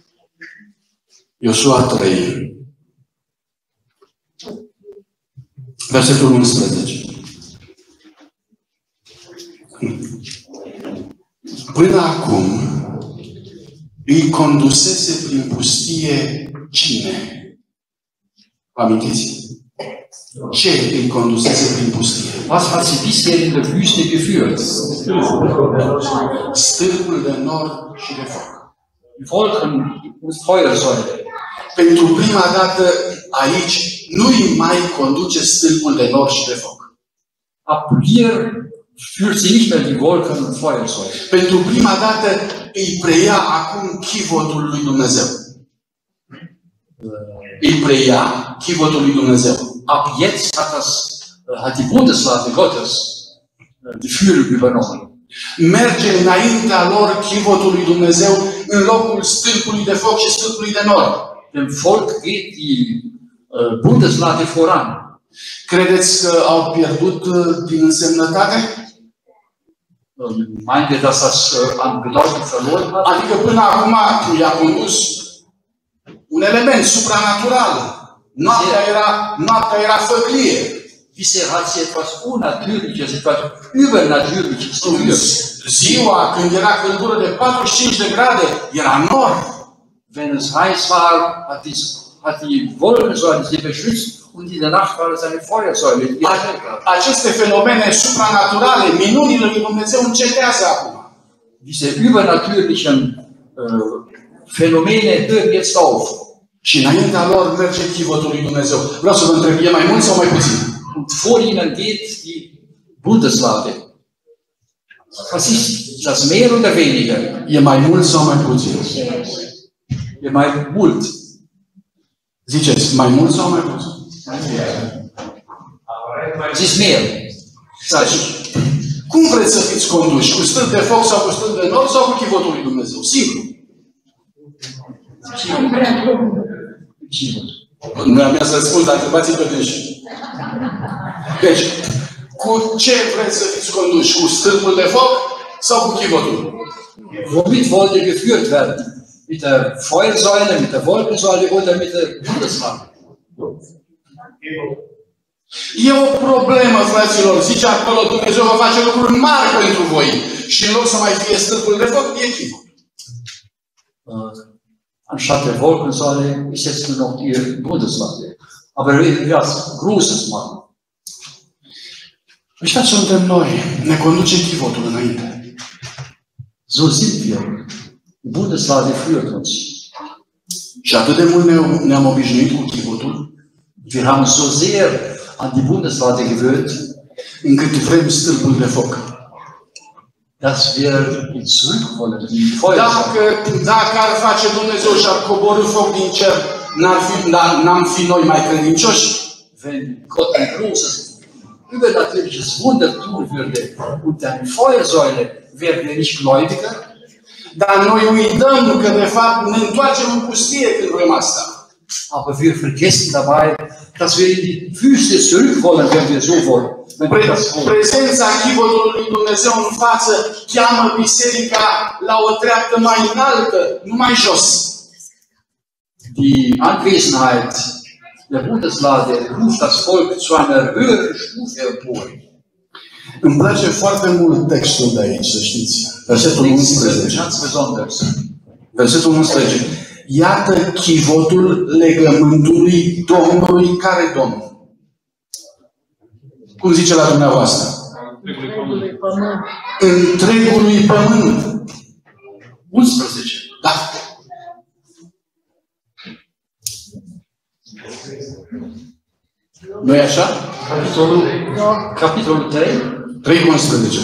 S1: Iosua 3, versetul 11. Până acum îi condusese prin pustie cine? Vă amintiți? Ce îi condusese prin pustie?
S2: Was hat sie bisher in der Wüste geführt?
S1: Stâlpul de nor și de foc.
S2: Die Wolken und Feuersäule.
S1: Pentru prima dată aici nu îi mai conduce stâlpul de nor și de foc.
S2: Ab hier führt sie nicht mehr die Wolken und Feuersäule.
S1: Pentru prima dată îi preia acum chivotul lui Dumnezeu. Îi preia chivotul lui Dumnezeu.
S2: Ab jetzt hat die Bundeslade Gottes die Führung übernommen.
S1: Merge înaintea lor chivotul lui Dumnezeu în locul stâlpului de foc și stâlpului de nor.
S2: Dem Volk geht die Bundeslade voran.
S1: Credeți că au pierdut din însemnătate?
S2: Meint ihr, dass das an Bedeutung verloren hat?
S1: Adică până acum i-a condus un element supranatural. Noaptea era făclie.
S2: Bisher hat sie etwas Unnatürliches, etwas Übernatürliches geführt.
S1: Ziua, când era căldură de 45 de grade, era nor.
S2: Wenn es heiß war, hat die Wolkensäule sie beschützt und in der Nacht war es eine Feuersäule.
S1: Aceste fenomene supranaturale, minunile lui Dumnezeu încetează acum.
S2: Diese übernatürlichen Phänomene hören jetzt auf.
S1: Și înaintea lor merge chivotul lui Dumnezeu. Vreau să vă întreb, e mai mult sau mai puțin?
S2: Und vor ihnen geht die Bundeslade. Was ist das, mehr oder weniger?
S1: E mai mult sau mai puțin?
S2: E mai mult.
S1: Ziceți, mai mult sau mai puțin?
S2: Es ist mehr. Sag ich.
S1: Cum vreți să fiți conduși? Cu stâlp de foc sau cu stâlp de nor sau cu chivotul lui Dumnezeu? Simplu. Nu am să răspund, dar întrebați-i pe dânsi. Deci, cu ce vreți să fiți conduși? Cu stâlpul de foc sau cu chivotul?
S2: Womit wollt ihr geführt werden? Mit der Feuersäule, mit der Wolkensäule oder mit der Bundeslade?
S1: E o problemă, fraților. Zice acolo, Dumnezeu va face lucruri mari pentru voi. Și în loc să mai fie stâlpul de foc, e chivot.
S2: Anstatt der Wolkensäule ist jetzt nur noch die Bundeslade. Aber wir werden was Großes machen.
S1: Ăștia suntem noi. Ne conduce chivotul înainte.
S2: So sind wir. Die Bundeslade führt uns.
S1: Și atât de mult ne-am obișnuit cu chivotul,
S2: Wir haben so sehr an die Bundeslade gewöhnt,
S1: încât vrem stâlpul de foc.
S2: dass wir ihn zurück wollen, die Feuersäule.
S1: Dacă ar face Dumnezeu și ar coborî foc din cer, n-am fi noi mai credincioși?
S2: Wenn Gott ein großes, übernatürliches Wunder tun würde und eine Feuersäule, wären wir nicht gläubiger?
S1: Dar noi uităm că, de fapt, ne întoarcem în pustie când vrem asta.
S2: Aber wir vergessen dabei, dass wir in die Wüste zurück wollen, wenn wir so wollen. Wenn wir das wollen.
S1: Prezența chivotului lui Dumnezeu în față cheamă biserica la o treaptă mai înaltă, nu mai jos.
S2: Die Anwesenheit der Bundeslade ruft das Volk zu einer höheren Stufe empor.
S1: Îmi place foarte mult textul de aici, să știți. Versetul 11.
S2: Ganz besonders.
S1: Versetul 11. Iată chivotul legământului Domnului. Care Domn? Cum zice la dumneavoastră? Întregului pământ.
S2: 11.
S1: Da. Nu-i așa?
S2: Capitolul 3.
S1: 3:11.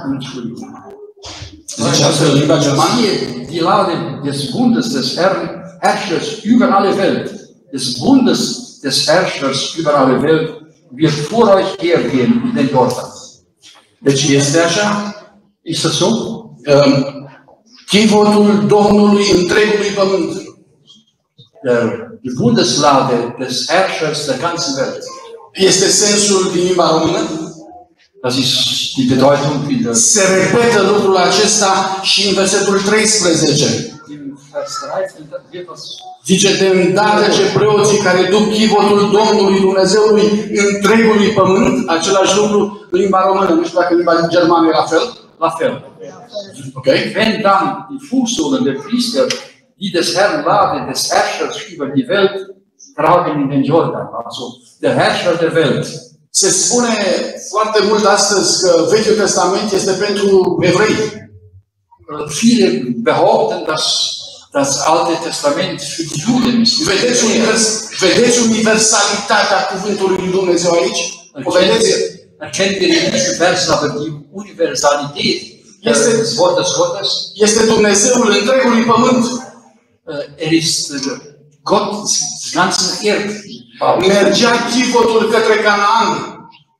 S1: Zice astfel în limba germană?
S2: Die Lade des Bundes des Herrschers über alle Welt, des Bundes des Herrschers über alle Welt, wird vor euch hergehen in den Jordan.
S1: Deci este așa?
S2: Ist das so?
S1: Chivotul Domnului întregului pământ.
S2: Die Bundeslade des Herrschers der ganzen Welt.
S1: Este sensul din limba română?
S2: Das ist die Bedeutung in der
S1: Se repetă lucrul acesta și în versetul 13.
S2: im Vers 13 wird das
S1: Zice, de îndată ce preoții care duc chivotul Domnului Dumnezeului întregului pământ, același lucru în limba română, nu știu dacă în limba germană era fel.
S2: la fel.
S1: Okay?
S2: Wenn dann die Fußsohlen der Priester, die des Herrn Lade, des Herrschers über die Welt tragen in den Jordan, also der Herrscher der Welt.
S1: Se spune foarte mult astăzi că Vechiul Testament este pentru evrei.
S2: Viele behaupten, dass das Alte Testament für die Juden ist.
S1: Vedeți universalitatea cuvântului lui Dumnezeu aici? O vedeți?
S2: Erkennen wir in diesem Vers aber die Universalität des Wortes Gottes?
S1: Este Dumnezeul întregului pământ.
S2: Er ist Gott des ganzen Erd.
S1: Mergea chivotul către Canaan.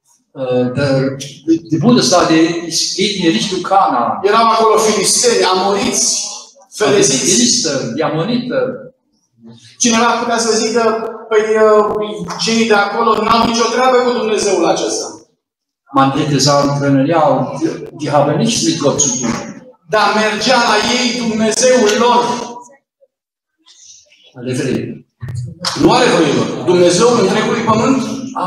S2: Die Bundeslade geht in Richtung Kanaan.
S1: Erau acolo filisteni, amoriți, fereziți.
S2: Die Ammoniter.
S1: Cineva putea să zică, păi cei de acolo n-au nicio treabă cu Dumnezeul acesta.
S2: Man hätte sagen können, ja, die haben nichts mit Gott zu tun.
S1: Dar mergea la ei Dumnezeul lor. Nu are evreilor. Dumnezeul întregului pământ.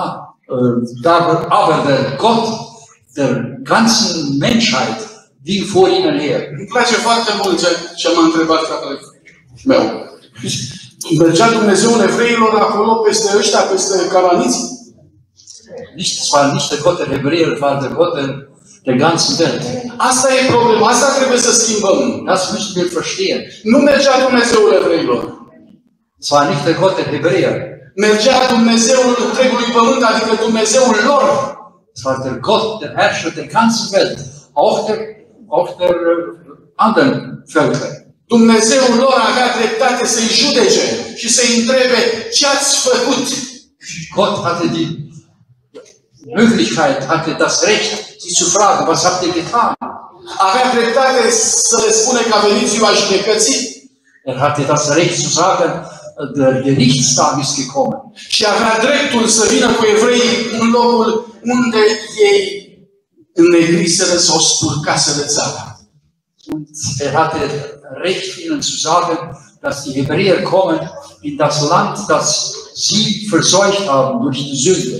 S2: Aber der Gott der ganzen Menschheit ging vor ihnen her.
S1: Îmi place foarte mult ce m-a întrebat fratele meu. Mergea Dumnezeul evreilor acolo peste ăștia, peste cananiți?
S2: Es war nicht der Gott der Hebräer, es war der Gott der ganzen Welt.
S1: Asta e problema, asta trebuie să schimbăm.
S2: Das müssen wir verstehen.
S1: Nu mergea Dumnezeul evreilor.
S2: Es war nicht der Gott der Hebräer.
S1: Mergea Dumnezeul întregului pământ, adică Dumnezeul lor.
S2: Es war der Gott, der Herrscher der ganzen Welt, auch der anderen Völker.
S1: Dumnezeul lor avea dreptate să-i judece și să-i întrebe ce ați făcut.
S2: Gott hatte die Möglichkeit, hatte das Recht, sie zu fragen, was habt ihr getan?
S1: Avea dreptate să le spune că a venit ziua judecății.
S2: Er hatte das Recht zu sagen, der Gerichtstag ist gekommen.
S1: Și avea dreptul să vină cu evreii în locul unde ei înnegriseră sau spurcaseră țara.
S2: Und er hatte Recht, ihnen zu sagen, dass die Hebräer kommen in das Land, das sie verseucht haben durch die Sünde.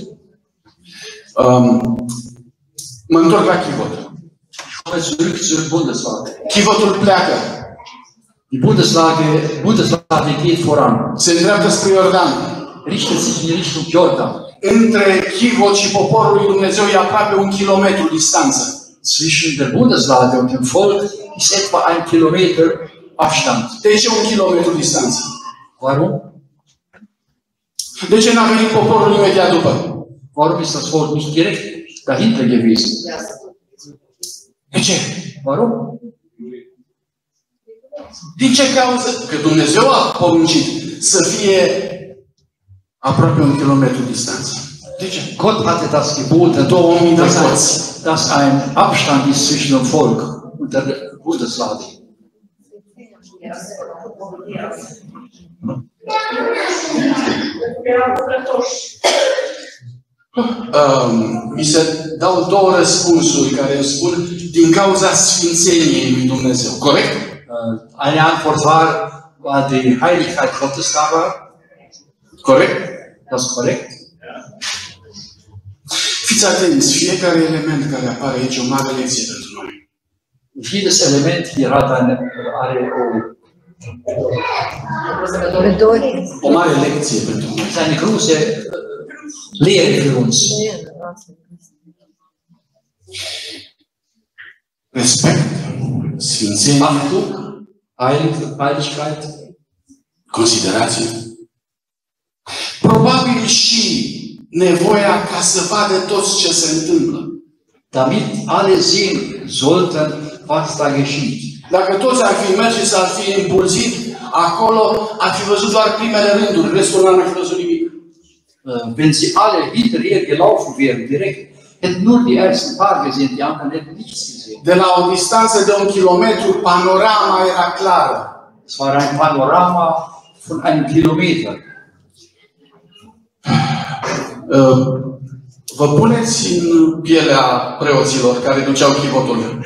S1: Mă întorc la chivot.
S2: Ich komme zurück zur Bundeslade.
S1: Chivotul pleacă.
S2: Die Bundeslade geht voran.
S1: Se îndreaptă spre Iordan.
S2: Richtet sich in Richtung Jordan.
S1: Între chivot și poporul lui Dumnezeu e aproape 1 kilometru distanță.
S2: Zwischen der Bundeslade und dem Volk ist etwa 1 Kilometer Abstand.
S1: De ce 1 kilometru distanță?
S2: Warum?
S1: De ce n-a venit poporul imediat după?
S2: Warum ist das Volk nicht direkt dahinter gewesen?
S1: De ce?
S2: Warum?
S1: Din ce cauză? Că Dumnezeu a poruncit să fie aproape 1 kilometru distanță. De ce?
S2: Gott hatte das geboten, dass ein Abstand ist zwischen dem Volk und der Bundeslade.
S1: Mi se dau două răspunsuri care îmi spun din cauza sfințeniei lui Dumnezeu. Corect?
S2: Eine Antwort war die Heiligkeit Gottes da war.
S1: Corect?
S2: Das ist korrekt.
S1: Fiți atenți, fiecare element care apare aici e o mare lecție pentru noi.
S2: Jedes Element hier hat are
S1: O mare lecție pentru noi.
S2: eine große Lehre für uns.
S1: Respect, sfințenie,
S2: Achtung, Heiligkeit.
S1: considerație. Probabil și nevoia ca să vadă toți ce se întâmplă.
S2: Damit alle sehen sollten, was da geschieht.
S1: Dacă toți ar fi mers și s-ar fi împulzit, acolo ar fi văzut doar primele rânduri, restul n-ar fi văzut nimic.
S2: Wenn sie alle hinterher gelaufen wären, direkt, hätten nur die ersten paar gesehen, die anderen hätten nichts gesehen.
S1: De la o distanță de 1 kilometru, panorama era clară.
S2: Es war ein Panorama von einem Kilometer.
S1: Vă puneți în pielea preoților care duceau chivotul.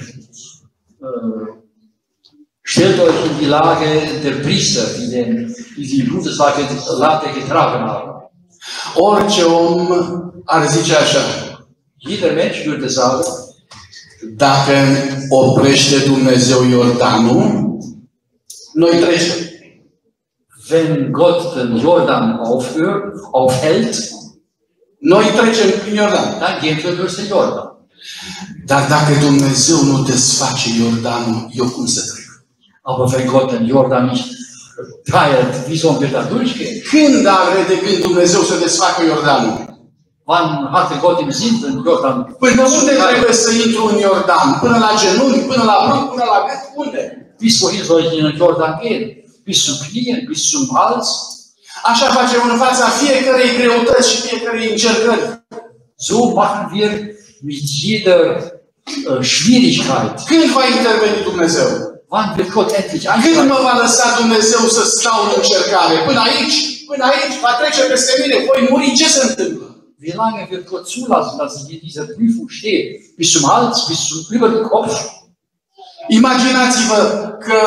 S2: Stellt euch in die Lage der Priester, die die Bundeslade getragen haben.
S1: Orice om ar zice așa:
S2: Jeder Mensch würde sagen,
S1: dacă oprește Dumnezeu Iordanul, noi trecem.
S2: wenn Gott den Jordan aufhält,
S1: Noi trecem prin Iordan.
S2: dann gehen wir durch den Jordan.
S1: Dar dacă Dumnezeu nu desface Iordanul, eu cum să trec?
S2: Aber wenn Gott den Jordan nicht teilt, wie sollen wir da durchgehen?
S1: Când are de gând Dumnezeu să desfacă Iordanul?
S2: Wann hatte Gott im Sinn, den Jordan
S1: Până unde trebuie să intru în Iordan? Până la genunchi, până la brâc, până la gât? Unde?
S2: Bis wohin soll ich in den Jordan gehen? Bis zum Knien, bis zum Hals?
S1: Așa facem în fața fiecărei greutăți și fiecărei încercări.
S2: So machen wir mit jeder Schwierigkeit.
S1: Când va interveni Dumnezeu?
S2: Wann wird Gott endlich
S1: Când
S2: eingreifen?
S1: mă va lăsa Dumnezeu să stau în încercare? Până aici? Până aici? Va trece peste mine? Voi muri? Ce se întâmplă?
S2: Wie lange wird Gott zulassen, dass ich in dieser Prüfung stehe? Bis zum Hals, bis zum über den Kopf?
S1: Imaginați-vă că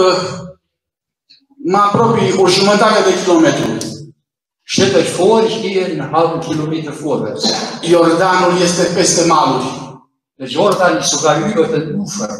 S1: mă apropii o jumătate de kilometru.
S2: Stellt euch vor, ich gehe einen halben Kilometer vorwärts.
S1: Iordanul este peste maluri.
S2: Der Jordan ist sogar über den Ufer.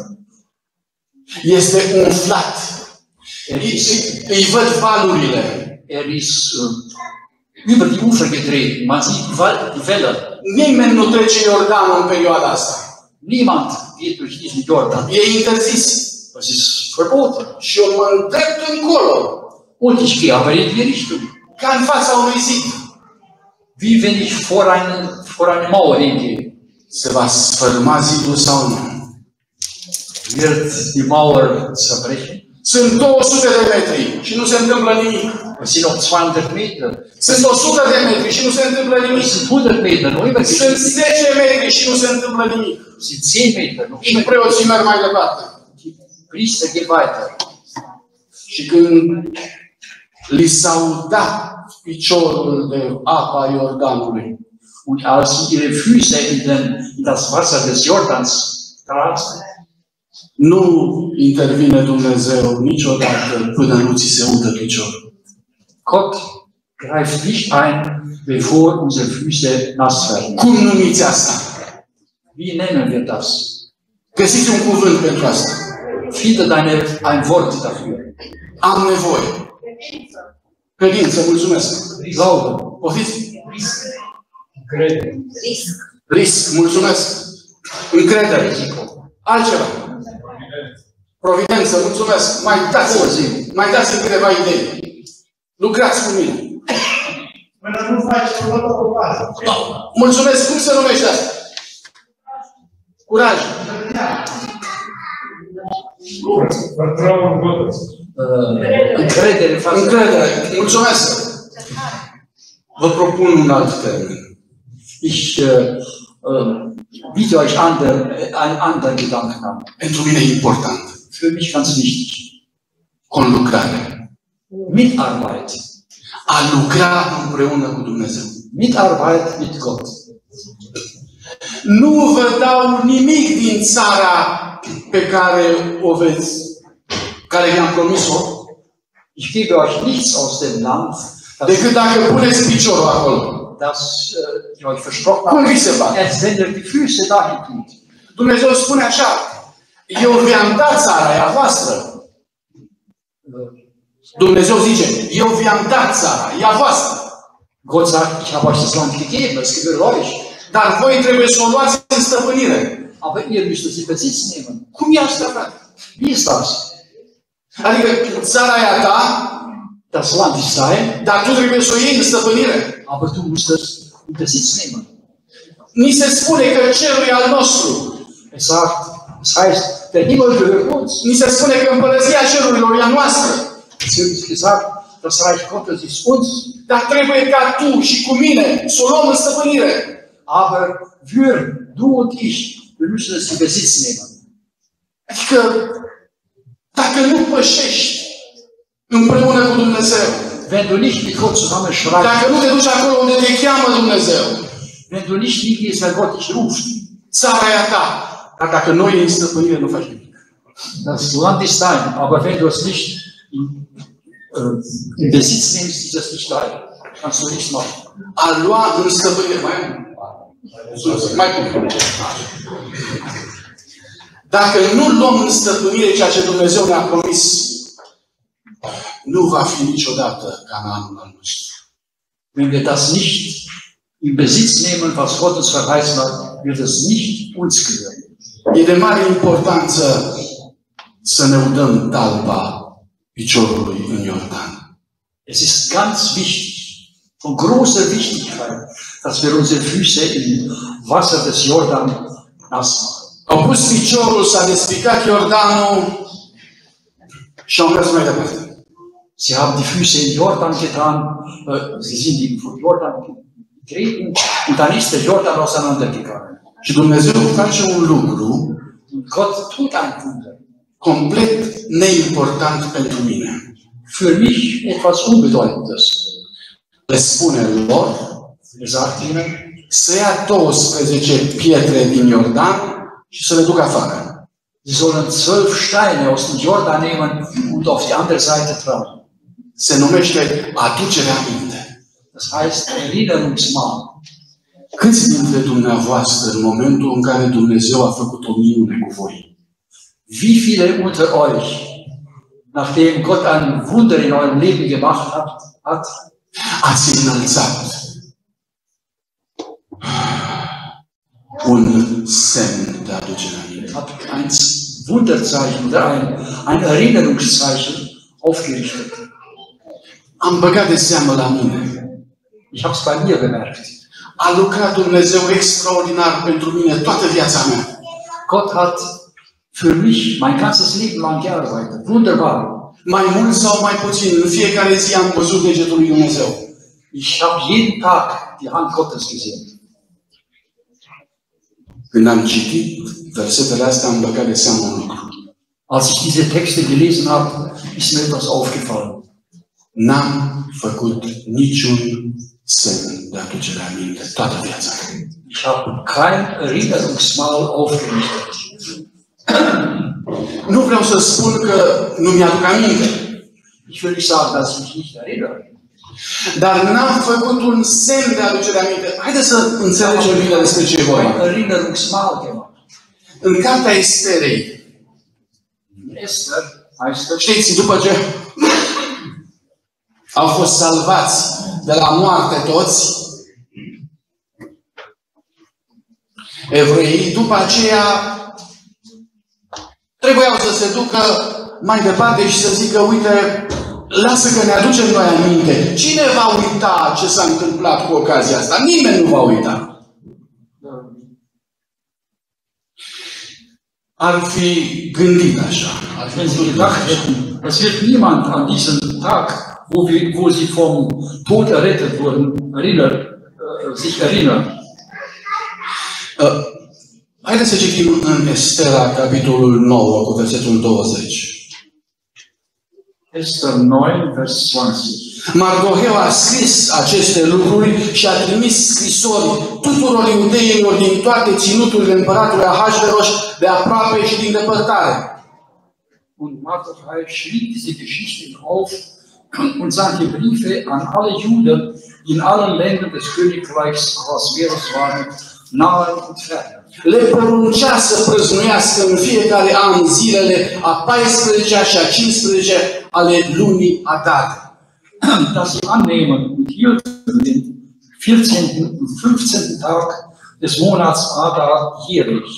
S1: Este umflat. Îi văd valurile.
S2: Er ist über die Ufer getreten. Man sieht die Wellen.
S1: Nimeni nu trece Iordanul în perioada asta.
S2: Niemand geht durch diesen Jordan.
S1: E interzis.
S2: Das ist verboten.
S1: Și eu mă îndrept încolo,
S2: Und ich gehe aber in die Richtung.
S1: ca în fața unui zid.
S2: Wie wenn ich vor eine Mauer hingehe.
S1: Se va sfârma zidul sau nu?
S2: Wird die Mauer zerbrechen?
S1: Sunt 200 de metri și nu se întâmplă nimic.
S2: Es sind noch 200 Meter.
S1: Sunt 100 de metri și nu se întâmplă nimic.
S2: Es sind 100 Meter, noch immer
S1: Sunt
S2: geschehen.
S1: 10 metri și nu se întâmplă nimic.
S2: Es sind 10 Meter, noch
S1: Și
S2: immer.
S1: preoții merg mai departe.
S2: Die Priester gehen weiter.
S1: Și când li s-au dat piciorul de apa Iordanului,
S2: Und als sie ihre Füße in das Wasser des Jordans traten,
S1: nu intervine Dumnezeu niciodată până nu ți se udă piciorul.
S2: Gott greift nicht ein, bevor unsere Füße nass werden.
S1: Cum numiți asta?
S2: Wie nennen wir das?
S1: Găsiți un cuvânt pentru asta.
S2: Findet ein Wort dafür.
S1: Am nevoie. Credință, mulțumesc.
S2: Glauben.
S1: Poftiți?
S3: Risc.
S1: Risc, mulțumesc. Încredere. Altceva. Providență, mulțumesc. Mai dați câteva idei. Lucrați cu mine.
S4: Până nu faci următorul pas.
S1: Mulțumesc. Cum se numește asta? Curaj.
S2: Încredere față de
S1: Încredere. Mulțumesc. Vă propun un alt termen.
S2: Ich biete euch einen anderen Gedanken an.
S1: Pentru mine e important.
S2: Für mich ganz wichtig.
S1: Conlucrare.
S2: Mitarbeit.
S1: A lucra împreună cu Dumnezeu.
S2: Mitarbeit mit Gott.
S1: Nu vă dau nimic din țara pe care o veți, care vi-am promis-o,
S2: Ich gebe euch nichts aus dem Land,
S1: decât dacă puneți piciorul acolo.
S2: das ich euch versprochen
S1: Cum
S2: habe,
S1: vi se pare?
S2: erst wenn ihr die Füße dahin tut.
S1: Dumnezeu spune așa, eu vi-am dat țara aia voastră. Dumnezeu zice, eu vi-am dat țara, ea voastră.
S2: Gott sagt, ich habe euch das Land gegeben, es gehört euch.
S1: Dar voi trebuie să o luați în stăpânire.
S2: Aber ihr müsst es in Besitz nehmen.
S1: Cum e asta, frate?
S2: Wie ist das?
S1: Adică țara aia ta,
S2: Das Land ist dein,
S1: dar tu trebuie să o iei în stăpânire.
S2: aber du musst es in Besitz nehmen.
S1: Ni se spune că cerul e al nostru.
S2: Es sagt, es heißt, der Himmel gehört uns.
S1: Ni se spune că împărăția cerurilor e a noastră.
S2: Es wird gesagt, das Reich Gottes ist uns.
S1: Dar trebuie ca tu și cu mine să o luăm în stăpânire.
S2: Aber wir, du und ich, wir müssen es in Besitz nehmen.
S1: Adică, dacă nu pășești împreună cu Dumnezeu,
S2: Wenn du nicht mit Gott zusammen schreibst,
S1: dacă nu te duci acolo unde te cheamă Dumnezeu,
S2: wenn du nicht hingehst, wenn Gott dich ruft,
S1: țara e a ta. Dar dacă noi e în stăpânire, nu faci nimic.
S2: das Land ist dein. Aber wenn du es nicht in Besitz nimmst, ist es nicht dein. Kannst du nichts machen.
S1: A lua în stăpânire, mai pun. Dacă nu luăm în stăpânire ceea ce Dumnezeu ne-a promis, nu va fi niciodată Canaanul al nostru.
S2: Wenn wir das nicht in Besitz nehmen, was Gott uns verheißen hat, wird es nicht uns gehören.
S1: E de mare importanță să ne udăm talpa piciorului în Iordan.
S2: Es ist ganz wichtig, von großer Wichtigkeit, dass wir unsere Füße im Wasser des Jordan nass machen.
S1: Au pus piciorul, s-a despicat Iordanul și au mers mai departe.
S2: Sie haben die Füße in Jordan getan, sie sind in Jordan getreten und dann ist der Jordan auseinandergegangen.
S1: Și Dumnezeu face un lucru
S2: Und Gott tut ein Wunder.
S1: complet neimportant pentru mine.
S2: Für mich etwas Unbedeutendes.
S1: Le spune lor
S2: Er sagt ihnen,
S1: să ia 12 pietre din Iordan și să le ducă afară.
S2: sie sollen 12 Steine aus dem Jordan nehmen und auf die andere Seite tragen.
S1: Se numește aducerea aminte.
S2: Das heißt Erinnerungsmahl.
S1: Câți dintre dumneavoastră, în momentul în care Dumnezeu a făcut o minune cu voi,
S2: Wie viele unter euch, nachdem Gott ein Wunder in eurem Leben gemacht hat,
S1: ați înălțat un semn de aducere aminte?
S2: habt ein Wunderzeichen oder ein Erinnerungszeichen aufgerichtet?
S1: Am băgat de seamă la mine.
S2: Ich habe es bei mir bemerkt.
S1: A lucrat Dumnezeu extraordinar pentru mine toată viața mea.
S2: Gott hat für mich mein ganzes Leben lang gearbeitet. Wunderbar.
S1: Mai mult sau mai puțin, în fiecare zi am văzut degetul lui Dumnezeu.
S2: Ich habe jeden Tag die Hand Gottes gesehen.
S1: Când am citit versetele astea, am băgat de seamă un lucru.
S2: Als ich diese Texte gelesen habe, ist mir etwas aufgefallen.
S1: N-am făcut niciun semn de aducere aminte toată viața mea.
S2: Ich habe kein Erinnerungsmahl aufgerichtet.
S1: Nu vreau să spun că nu mi-aduc aminte,
S2: Ich will nicht sagen, dass ich mich nicht erinnere.
S1: dar n-am făcut un semn de aducere aminte. Haideți să înțelegem bine despre ce e vorba.
S2: Ein Erinnerungsmahl gemacht.
S1: În cartea Esterei,
S2: Esther heißt es,
S1: știți, după ce au fost salvați de la moarte toți, evreii, după aceea trebuiau să se ducă mai departe și să zică, uite, lasă că ne aducem noi aminte. Cine va uita ce s-a întâmplat cu ocazia asta? Nimeni nu va uita. Ar fi gândit așa.
S2: wenn sie gedacht hätten, es wird niemand an diesem Tag, wo sie vom Tod errettet wurden, sich erinnern.
S1: Haideți să citim în Estera, capitolul 9, cu versetul 20.
S2: Esther 9, Vers 20.
S1: Mardoheu a scris aceste lucruri și a trimis scrisori tuturor iudeilor din toate ținuturile împăratului Ahasveros, de aproape și din depărtare.
S2: Und Mardochai schrieb diese Geschichten auf und sandte Briefe an alle Juden, die in allen Ländern des Königreichs Ahasveros waren, nahe und fern.
S1: Le poruncea să prăznuiască în fiecare an zilele a 14-a și a 15 ale lunii Adar.
S2: Dass sie annehmen und hielten den 14. und 15. Tag des Monats Adar jährlich.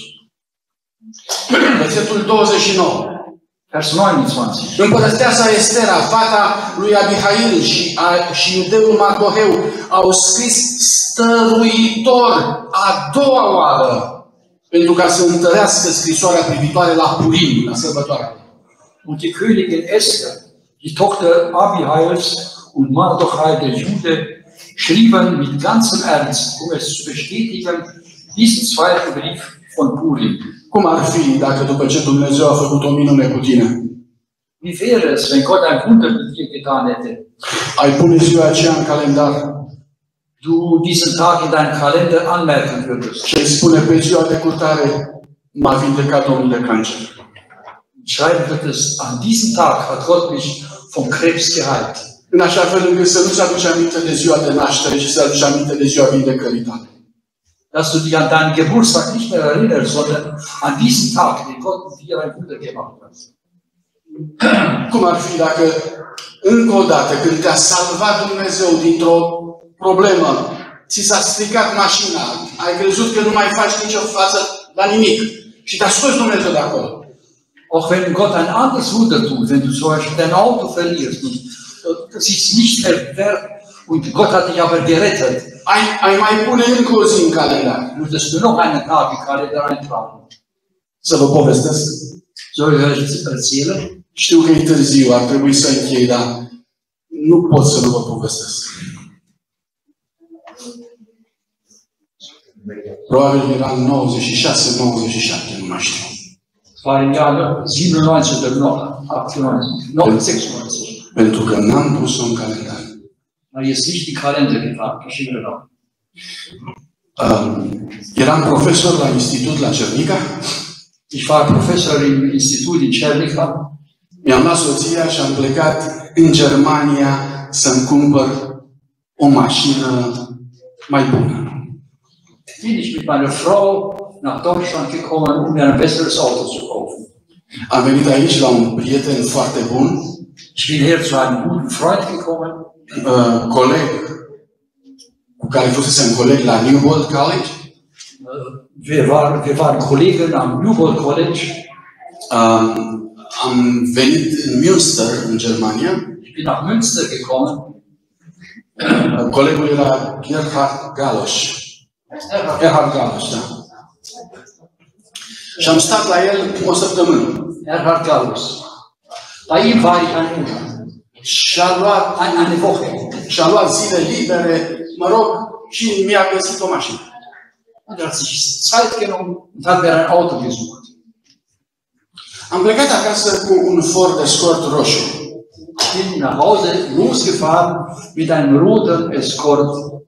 S1: Versetul 29.
S2: Vers 29.
S1: Împărăteasa Estera, fata lui Abihail și iudeul Mardoheu au scris stăruitor a doua oară pentru ca să întărească scrisoarea privitoare la Purim, la sărbătoarea.
S2: Und die Königin Esther, die Tochter Abihails und Mardochai der Jude, schrieben mit ganzem Ernst, es zu bestätigen, diesen zweiten Brief von Purim.
S1: Cum ar fi dacă după ce Dumnezeu a făcut o minune cu tine,
S2: Wie wäre es, wenn Gott ein Wunder mit dir getan hätte?
S1: ai pune ziua aceea în calendar
S2: Du diesen Tag in deinen Kalender anmerken würdest.
S1: și îi spune pe ziua de cutare m-a vindecat Domnul de cancer.
S2: Schreiben würdest, an diesem Tag hat Gott mich vom Krebs geheilt.
S1: În așa fel încât să nu-ți aduci aminte de ziua de naștere, ci să aduci aminte de ziua vindecării tale.
S2: Dass du dich an deinen Geburtstag nicht mehr erinnerst, sondern an diesen Tag, den Gott mit dir ein Wunder gemacht hat.
S1: Cum ar fi dacă, încă o dată, când te-a salvat Dumnezeu dintr-o problemă, ți s-a stricat mașina, ai crezut că nu mai faci nicio față la nimic și te-a scos Dumnezeu de acolo.
S2: Auch wenn Gott ein anderes Wunder tut, wenn du zum Beispiel dein Auto verlierst und das ist nicht mehr wert und Gott hat dich aber gerettet,
S1: Ai mai pune încă o zi în calendar.
S2: würdest du noch einen Tag im Kalender eintragen.
S1: Să vă povestesc.
S2: Soll ich euch erzählen?
S1: Știu că e târziu, ar trebui să închei, dar nu pot să nu vă povestesc. Probabil era în 96-97, nu mai știu.
S2: Es war im Jahr 97 oder 96.
S1: Pentru că n-am pus-o în calendar.
S2: Weil jetzt nicht die Kalender geschrieben haben.
S1: Eram profesor la institut la Cernica.
S2: Ich war Professor im Institut in Cernica.
S1: Mi-am luat soția și am plecat în Germania să-mi cumpăr o mașină mai bună.
S2: Bin ich mit meiner Frau nach Deutschland gekommen, um mir ein besseres Auto zu kaufen.
S1: Am venit aici la un prieten foarte bun,
S2: Ich bin hier zu einem guten Freund gekommen,
S1: coleg cu care fusesem coleg la Newbold College.
S2: wir waren Kollegen am Newbold College.
S1: Am venit în Münster, în Germania.
S2: Ich bin nach Münster gekommen.
S1: Colegul era Gerhard Galosch. Gerhard Galosch, da. Și am stat la el o săptămână.
S2: Gerhard Gallus. Bei ihm war ich einen Monat.
S1: Și a luat
S2: Eine Woche.
S1: și a luat zile libere, mă rog, și mi-a găsit o mașină.
S2: Und er hat sich Zeit genommen und hat mir ein Auto gesucht.
S1: Am plecat acasă cu un Ford Escort roșu.
S2: Ich bin nach Hause losgefahren mit einem roten Escort.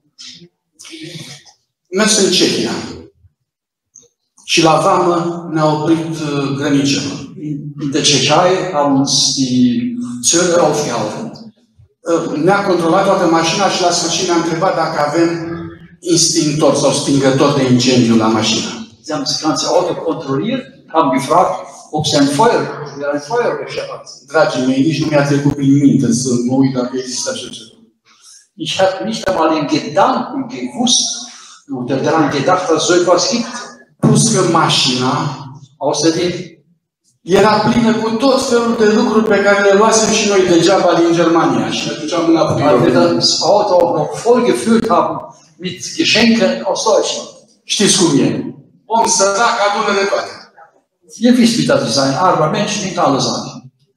S1: Mers în Cehia. Și la vamă ne-a oprit grănicerul.
S2: In der Tschechei haben uns die Zöllner aufgehalten.
S1: Ne-a controlat toată mașina și la sfârșit ne-a întrebat dacă avem instintor sau stingător de incendiu la mașină.
S2: Sie haben das ganze Auto kontrolliert, haben gefragt, ob sie ein Feuerlöscher hat.
S1: Dragii mei, nici nu mi-a trecut prin minte să mă uit dacă există așa ceva.
S2: Ich habe nicht einmal in Gedanken gewusst oder daran gedacht, dass es so etwas gibt.
S1: Plus că mașina
S2: Außerdem
S1: era plină cu tot felul de lucruri pe care le luasem și noi degeaba din Germania și ne duceam înapoi.
S2: weil wir das Auto auch noch voll gefüllt haben mit Geschenken aus Deutschland.
S1: Știți cum e? Om sărac adună de toate.
S2: Ihr wisst, wie das ist. Ein armer Mensch nimmt alles an.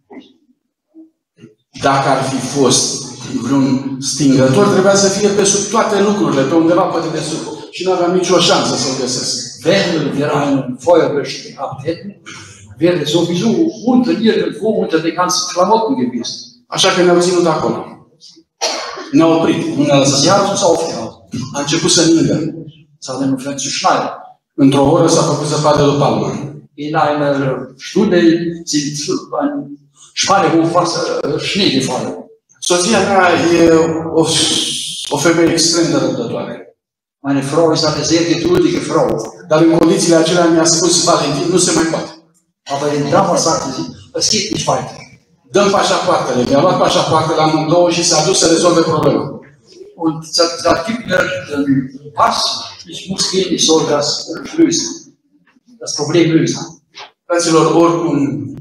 S1: Dacă ar fi fost vreun stingător, trebuia să fie pe sub toate lucrurile, pe undeva pe dedesubt. Și nu aveam nicio șansă să-l găsesc.
S2: Wenn wir einen Feuerlöscher gehabt hätten, wäre sowieso irgendwo unter den ganzen Klamotten gewesen.
S1: Așa că ne-au ținut acolo. Ne-au oprit. Nu ne-a lăsat.
S2: Sie haben uns aufgehalten.
S1: A început să ningă.
S2: Es hat angefangen zu schneien.
S1: Într-o oră s-a făcut zăpadă de palmă.
S2: In einer Stunde sind ein Spanne hoch Wasser, Schnee gefallen.
S1: Soția mea e o femeie extrem de răbdătoare.
S2: Meine Frau ist eine sehr geduldige Frau.
S1: Dar în condițiile acelea mi-a spus Valentin, nu se mai poate.
S2: Aber damals sagte sie, es geht nicht weiter.
S1: Dăm pașapoartele. Mi-a luat pașapoartele amândouă și s-a dus să rezolve problema.
S2: Und sie hat gesagt, gib mir den Pass, ich muss gehen, ich soll das lösen. Das Problem lösen.
S1: Fraților, oricum,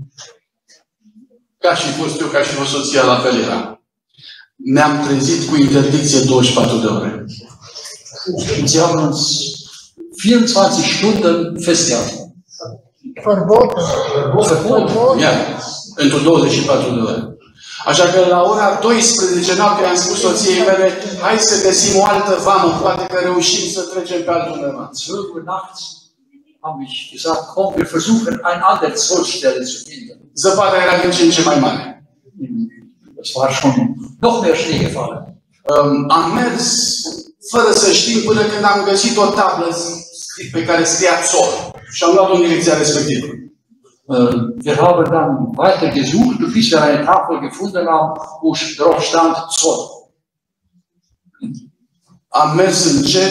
S1: ca și fost eu, ca și o soția, la fel era. Ne-am trezit cu interdicție 24 de ore.
S2: Und sie haben uns 24 Stunden festgehalten.
S3: Verboten.
S2: Verboten.
S1: Iar, pentru 24 de ore. Așa că la ora 12 noapte am spus soției mele, hai să găsim o altă vamă, poate că reușim să trecem pe altundeva.
S2: 12 Uhr nachts habe ich gesagt, komm, wir versuchen eine andere Zollstelle zu finden.
S1: Zăpada era din ce în ce mai mare.
S2: Es war schon noch mehr Schnee gefallen.
S1: Am mers fără să știm până când am găsit o tablă pe care scria Zoll și am luat-o în direcția respectivă.
S2: Wir haben dann weiter gesucht, bis wir eine Tafel gefunden haben, wo drauf stand Zoll.
S1: Am mers încet,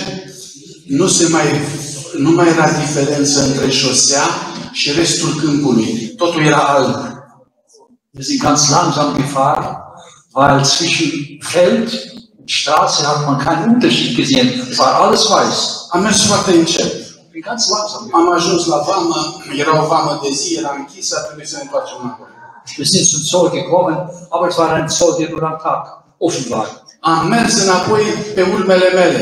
S1: nu mai era diferență între șosea și restul câmpului. Totul era alb.
S2: Wir sind ganz langsam gefahren, weil zwischen Feld und Straße hat man keinen Unterschied gesehen. Es war alles weiß.
S1: Am mers foarte încet.
S2: Ich bin ganz langsam.
S1: Am ajuns la vamă, era o vamă de zi, era închisă, trebuie să ne întoarcem înapoi.
S2: Wir sind zum Zoll gekommen, aber es war ein Zoll, der nur am Tag offen war.
S1: Am mers înapoi pe urmele mele.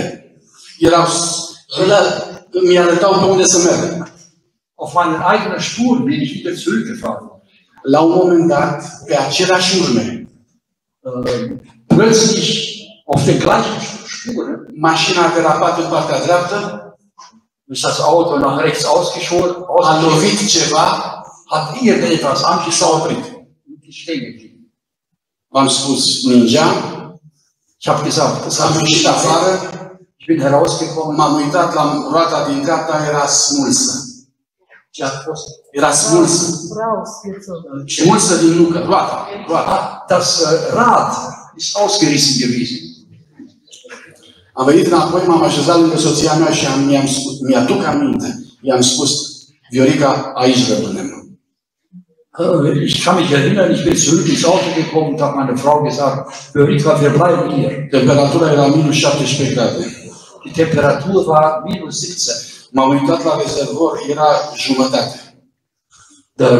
S1: Mi arătau pe unde să merg.
S2: Auf meinen eigenen Spuren bin ich wieder zurückgefahren.
S1: La un moment dat, pe aceleași urme,
S2: Plötzlich auf den gleichen Spuren
S1: mașina a derapat în partea dreaptă,
S2: ist das Auto nach rechts ausgeschoben,
S1: a lovit ceva
S2: hat irgendetwas
S1: și s-a
S2: angeschaut
S1: oprit.
S2: und ist stehen geblieben.
S1: V-am spus, ningeam,
S2: Ich habe gesagt, das
S1: am
S2: hat mich
S1: ieșit
S2: geschafft.
S1: afară,
S2: Ich bin herausgekommen.
S1: m-am uitat la roata din dreapta, era smulsă. Era smulsă. Smulsă din nucă, roata.
S2: Das Rad ist ausgerissen gewesen.
S1: Am venit înapoi, m-am așezat lângă soția mea și mi-aduc aminte. I-am spus, Viorica, aici rămânem.
S2: Ich kann mich erinnern, ich bin zurück ins Auto gekommen und habe meiner Frau gesagt, Viorica, wir bleiben hier.
S1: Temperatura era minus 17 grade.
S2: Die Temperatur war minus 17.
S1: M-am uitat la rezervor, era jumătate.
S2: Der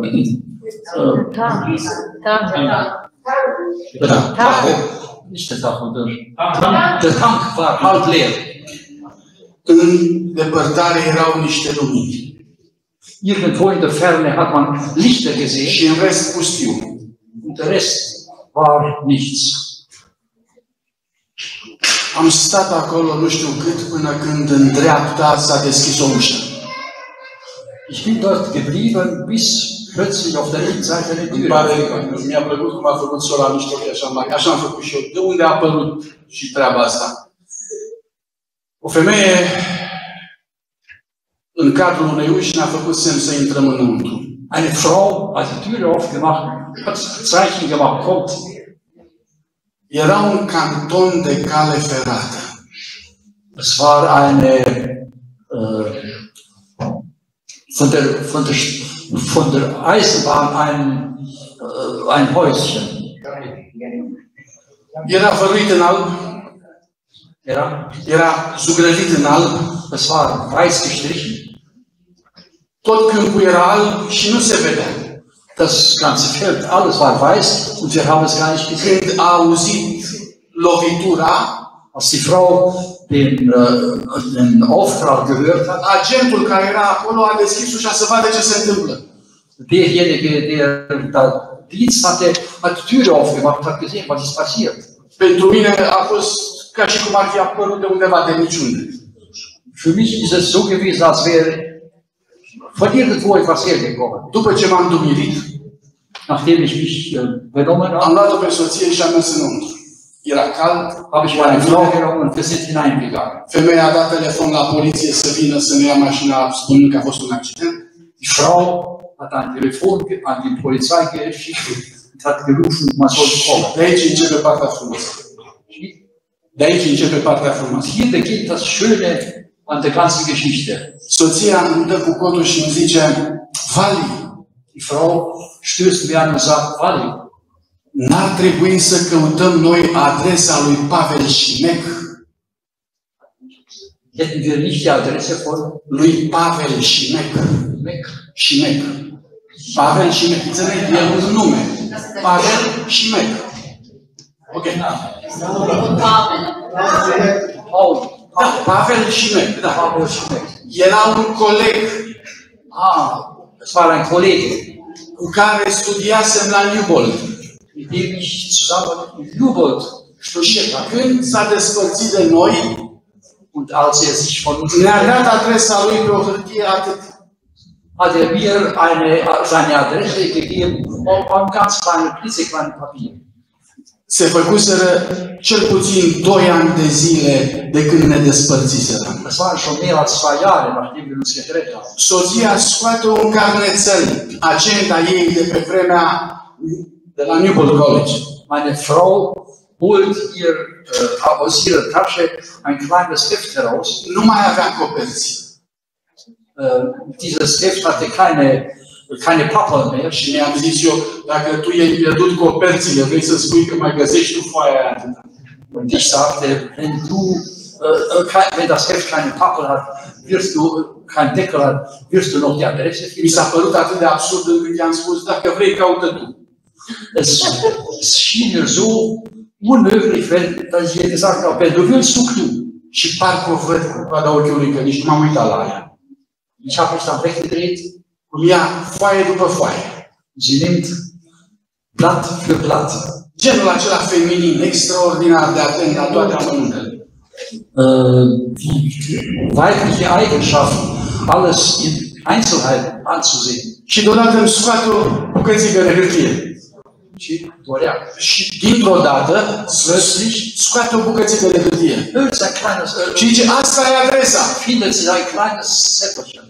S2: nicht der Dach, der Tank war halb leer.
S1: În depărtare erau niște lumini.
S2: Irgendwo in der Ferne hat man Lichter gesehen
S1: Și în rest pustiu.
S2: und der Rest war nichts.
S1: Am stat acolo nu știu cât până când în dreapta s-a deschis o ușă.
S2: Ich bin dort geblieben, bis plötzlich auf der linken Seite eine
S1: Îmi
S2: Tür.
S1: pare, mi-a plăcut cum a făcut sora mișto, așa am făcut și eu. De unde a apărut și treaba asta? O femeie în cadrul unei uși ne-a făcut semn să intrăm înăuntru.
S2: Eine Frau hat die Tür aufgemacht, hat Zeichen gemacht, kommt.
S1: Era un canton de cale ferată.
S2: Es war eine von der Eisenbahn ein Häuschen.
S1: Era văruit în alb, era zugrăvit în alb,
S2: Es war weiß gestrichen.
S1: tot câmpul era alb și nu se vedea.
S2: Das ganze Feld, alles war weiß und wir haben es gar nicht gesehen.
S1: Când a auzit lovitura,
S2: Als die Frau den Auftrag gehört hat,
S1: agentul care era acolo a deschis ușa să vadă ce se întâmplă.
S2: derjenige, der da Dienst hatte, hat die Tür aufgemacht, hat gesehen, was ist passiert.
S1: Pentru mine a fost ca și cum ar fi apărut de undeva de niciunde.
S2: Für mich ist es so gewesen, als wäre von irgendwo etwas hergekommen.
S1: După ce m-am dumirit,
S2: Nachdem ich mich benommen
S1: Am
S2: habe,
S1: luat-o pe soție și am mers înăuntru. Era cald,
S2: habe ich meine Frau genommen und wir sind hineingegangen.
S1: femeia a dat telefon la poliție să vină să ne ia mașina, spunând că a fost un accident.
S2: Die Frau hat ein Telefon an die Polizei geschickt und hat gerufen, man soll kommen.
S1: De aici începe partea frumoasă. De aici începe partea frumoasă.
S2: Hier beginnt das Schöne an der ganzen Geschichte.
S1: Soția îmi dă cu codul și îmi zice, Vali,
S2: Die Frau stößt mir an und sagt, Wally,
S1: n-ar trebui să căutăm noi adresa lui Pavel Șimec?
S2: hätten wir nicht die Adresse von
S1: Lui Pavel Șimec.
S2: Meck?
S1: Șimec. Pavel Șimec. Înțeleg, e un nume. Pavel Șimec. Ok.
S2: Paul.
S1: Da, Pavel Șimec. Da.
S2: Paul Schmeck.
S1: Era un coleg
S2: Das war ein Kollege,
S1: cu care studiasem la Newbold.
S2: mit dem ich zusammen in Newbold studiert habe.
S1: Când s-a despărțit de noi,
S2: Und als er sich von uns
S1: ne-a
S2: getrennt
S1: dat adresa lui pe o hârtie atât.
S2: hat er mir seine Adresse gegeben auf einem ganz kleinen, klitzekleinen Papier.
S1: Se făcuseră cel puțin 2 ani de zile de când ne despărțiserăm.
S2: Das waren schon mehr als 2 Jahre, nachdem wir uns getrennt haben.
S1: Soția scoate un carnețel, agenda ei de pe vremea de la Newbold College.
S2: Meine Frau holt aus ihrer Tasche ein kleines Heft heraus.
S1: Nu mai avea coperți.
S2: Dieses Heft hatte keine Pappe mehr.
S1: Și mi-am zis eu, dacă tu ai pierdut coperțile, vrei să spui că mai găsești tu foaia aia atâta.
S2: Und ich sagte, wenn das Heft keine Pappe hat, kein Deckel hat, wirst du noch die Adresse
S1: Mi
S2: finden.
S1: s-a părut atât de absurd încât i-am spus, dacă vrei, caută tu.
S2: Es schien mir so unmöglich, dass ich ihr gesagt habe, wenn du willst, such du.
S1: Și parcă o văd cu coada ochiului, că nici nu m-am uitat la ea.
S2: Ich habe mich dann weggedreht.
S1: Cum ia foaie după foaie.
S2: Sie nimmt Blatt für Blatt.
S1: Genul acela feminin, extraordinar de atent la toate amănuntele.
S2: Die weibliche Eigenschaft, alles in Einzelheiten anzusehen.
S1: Și deodată îmi scoate o bucățică de hârtie.
S2: Și dorea.
S1: Și dintr-o dată, scoate o bucățică de hârtie.
S2: Hört ein kleines,
S1: Și zice, asta e adresa.
S2: findet sie ein kleines Zettelchen.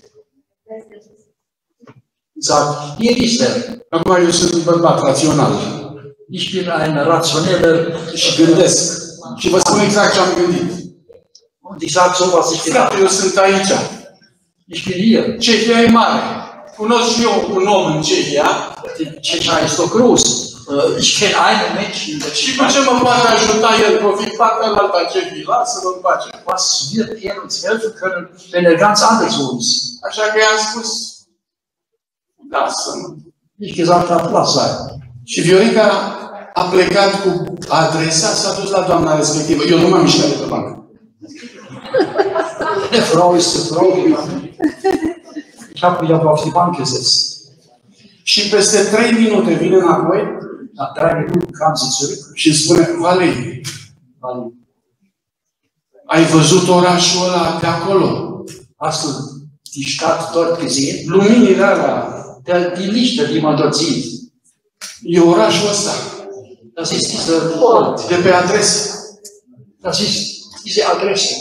S2: Sagt, hier ist er.
S1: Acum eu sunt un bărbat rațional
S2: Ich bin ein rationeller
S1: și gândesc. Și vă spun exact ce am gândit.
S2: und ich sage so, was ich gedacht
S1: Frate, eu sunt aici.
S2: habe. Ich bin hier.
S1: Cehia e mare. Cunosc și eu un om în Cehia.
S2: Die Tschechei ist doch groß. Ich kenne einen Menschen in der
S1: Și cu ce
S2: Tschechei.
S1: mă poate ajuta el? Profit partea în alta Cehii. Lasă-mă în pace.
S2: Was wird er uns helfen können, wenn er ganz anders wo ist?
S1: Așa că i-am spus, lasă-mă.
S2: Ich gesagt habe, lass sein.
S1: Și Viorica a plecat cu adresa, s-a dus la doamna respectivă. Eu nu m-am mișcat de pe bancă.
S2: Eine Frau ist zur Frau gegangen. Ich habe mich aber auf die Bank gesetzt.
S1: Și peste 3 minute vine înapoi
S2: Nach 3 Minuten kam sie zurück.
S1: și îmi spune, Valei, ai văzut orașul ăla de acolo?
S2: Hast du die Stadt dort gesehen?
S1: Luminile alea.
S2: Die Lichter, die man dort sieht.
S1: E orașul ăsta.
S2: Das ist dieser Ort.
S1: De pe adresă.
S2: Das ist diese Adresse.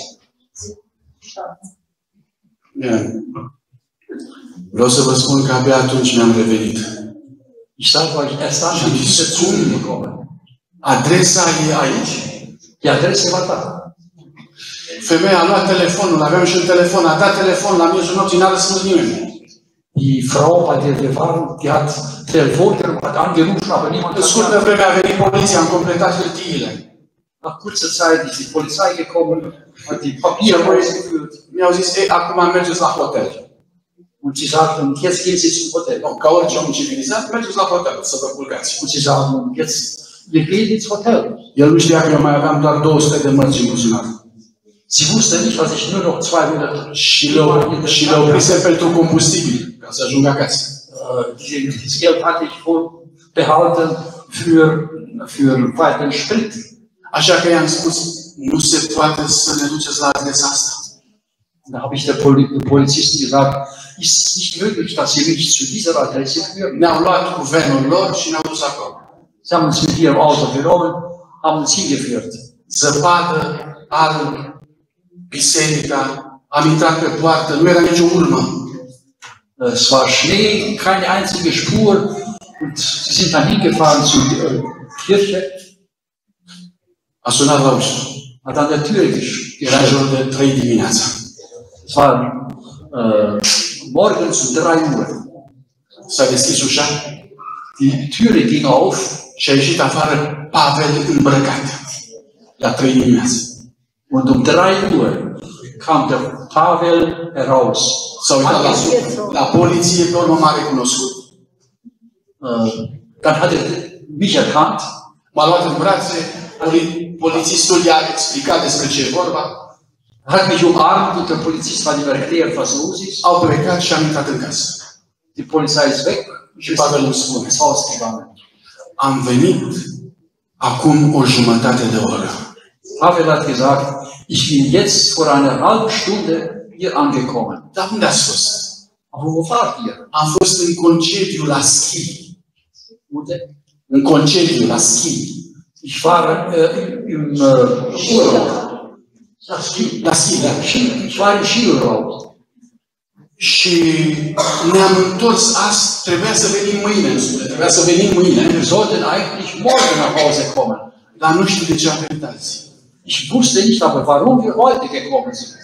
S1: Vreau să vă spun că abia atunci mi-am revenit.
S2: Ich sage euch, erst dann bin ich wieder zu mir gekommen.
S1: Adresa e aici.
S2: Die Adresse war da.
S1: Femeia a luat telefonul, aveam și un telefon, a dat telefon la miezul nopții, n-a răspuns nimeni.
S2: Die Frau, bei der wir waren, die hat Telefon gerufen, hat angerufen, aber niemand
S1: În
S2: hat
S1: scurtă vreme a venit poliția, am completat hârtiile.
S2: Nach kurzer Zeit ist die Polizei gekommen, hat die Papiere ausgeführt
S1: Mi-au zis, ei, acum mergeți la hotel.
S2: und sie sagten, jetzt gehen Sie zum Hotel.
S1: Ca orice om civilizat, mergeți la hotel să vă culcați.
S2: Und sie sagen, jetzt, wir gehen ins Hotel.
S1: El nu știa că eu mai aveam doar 200 de mărci în buzunar.
S2: Sie wusste nicht, dass ich nur noch 200
S1: Și le oprise pentru combustibil, ca să ajung acasă.
S2: Dieses Geld hatte ich behalten für weiteren Sprit.
S1: Așa că i-am spus, nu se poate să ne duceți la adresa asta.
S2: Da habe ich der Polizisten gesagt, ist es nicht möglich, dass Sie mich zu dieser Adresse führen?
S1: Ne-au luat cu venul lor și ne-au dus acolo.
S2: Sie haben uns mit ihrem Auto genommen, haben uns hingeführt.
S1: Zăpadă, alb, biserica, am intrat pe poartă, nu era nicio urmă.
S2: Es war Schnee, keine einzige Spur. Und sie sind dann hingefahren zur Kirche.
S1: A sunat la ușă.
S2: Hat an der Tür
S1: Era
S2: geklingelt.
S1: jur de 3 dimineața.
S2: Es war morgens um 3 Uhr.
S1: S-a deschis ușa
S2: Die Türe ging auf
S1: și a ieșit afară Pavel îmbrăcat. La 3 dimineața.
S2: und um 3 Uhr kam der Pavel heraus.
S1: S-a uitat la poliție, pe urmă m-a recunoscut.
S2: Dann hat er mich erkannt.
S1: M-a luat în brațe, polițistul i-a explicat despre ce e vorba.
S2: Hat mich umarmt und der Polizist hat ihm erklärt, was los ist.
S1: Au plecat și am intrat în casă.
S2: Die Polizei ist weg.
S1: Și Pavel îmi spune,
S2: Ins Haus gegangen.
S1: am venit acum o jumătate de oră.
S2: Pavel hat gesagt, ich bin jetzt vor einer halben Stunde hier angekommen.
S1: Dar unde ați fost?
S2: Aber wo wart ihr?
S1: Am fost în concediu la schi.
S2: Unde?
S1: În concediu la schi.
S2: Ich war im Urlaub.
S1: La schi, da.
S2: Ich war im Skiurlaub.
S1: Și ne-am întors azi, trebuia să venim mâine, îmi spune, trebuia să venim mâine.
S2: Wir sollten eigentlich morgen nach Hause kommen.
S1: Dar nu știu de ce am venit azi.
S2: Ich wusste nicht, aber warum wir heute gekommen sind.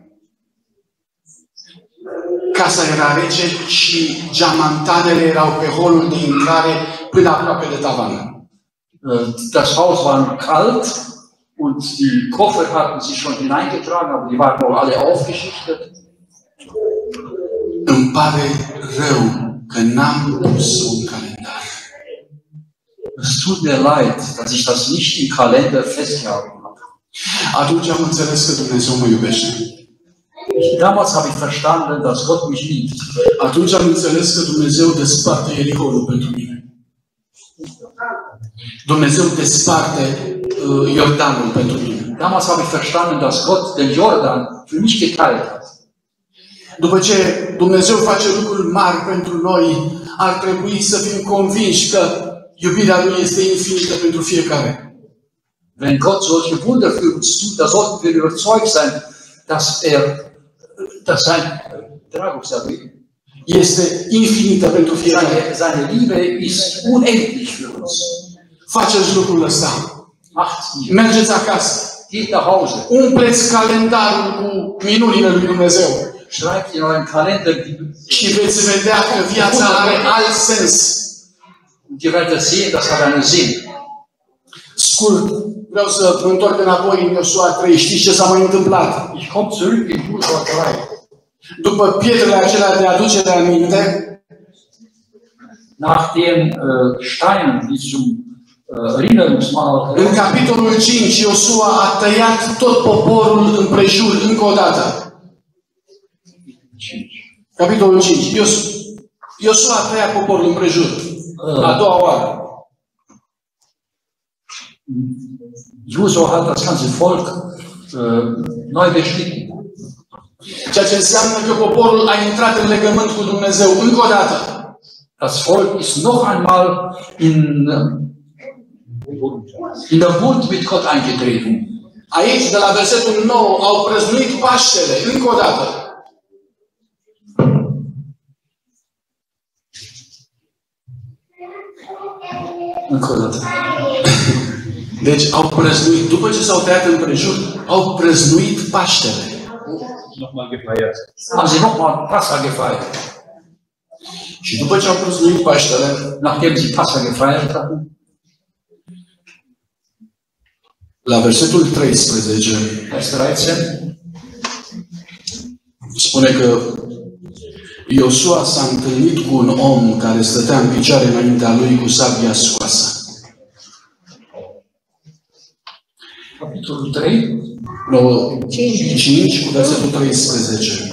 S1: Casa era rece și geamantanele erau pe holul de intrare până aproape de tavan.
S2: Das Haus war kalt und die Koffer hatten sie schon hineingetragen, aber die waren wohl alle aufgeschichtet.
S1: Îmi pare rău că n-am pus un calendar.
S2: Es tut mir leid, dass ich das nicht im Kalender festgehalten habe.
S1: Atunci am înțeles că Dumnezeu mă iubește.
S2: Damals habe ich verstanden, dass Gott mich liebt.
S1: Atunci am înțeles că Dumnezeu desparte Ierihonul pentru mine. Dumnezeu desparte Iordanul pentru mine.
S2: Damals habe ich verstanden, dass Gott den Jordan für mich geteilt hat.
S1: După ce Dumnezeu face lucruri mari pentru noi, ar trebui să fim convinși că iubirea Lui este infinită pentru fiecare.
S2: Wenn Gott solche Wunder für uns tut, da sollten wir überzeugt sein, dass sein
S1: Este infinită pentru fiecare.
S2: seine Liebe ist unendlich für uns.
S1: Faceți lucrul ăsta.
S2: Macht ihr.
S1: Mergeți acasă.
S2: Geht nach Hause.
S1: Umpleți calendarul cu minunile lui Dumnezeu.
S2: Schreibt in euren Kalender die
S1: Și veți vedea că viața are alt sens.
S2: und ihr werdet sehen, das hat einen Sinn.
S1: Scurt, vreau să mă întorc înapoi în Iosua 3. Știți ce s-a mai întâmplat?
S2: Ich komme zurück in Josua 3.
S1: După pietrele acelea de aducere aminte,
S2: Nach den Steinen, die zum Erinnerungsmal.
S1: în capitolul 5, Iosua a tăiat tot poporul împrejur încă o dată. Capitolul 5. Iosua a tăiat poporul împrejur. A doua oară.
S2: Josua hat das ganze Volk neu beschnitten.
S1: Ceea ce înseamnă că poporul a intrat în legământ cu Dumnezeu încă o dată.
S2: Das Volk ist noch einmal in der Bund mit Gott eingetreten.
S1: Aici, de la versetul 9, au prăznuit Paștele încă o dată.
S2: Încă o dată.
S1: Deci au prăznuit, după ce s-au tăiat împrejur, au prăznuit Paștele.
S2: Haben sie nochmal Passa gefeiert.
S1: Și după ce au prăznuit Paștele,
S2: Nachdem sie Passa gefeiert hatten,
S1: la versetul 13,
S2: Vers 13,
S1: spune că Iosua s-a întâlnit cu un om care stătea în picioare înaintea lui cu sabia scoasă.
S2: Capitolul 3,
S1: 5 cu versetul 13.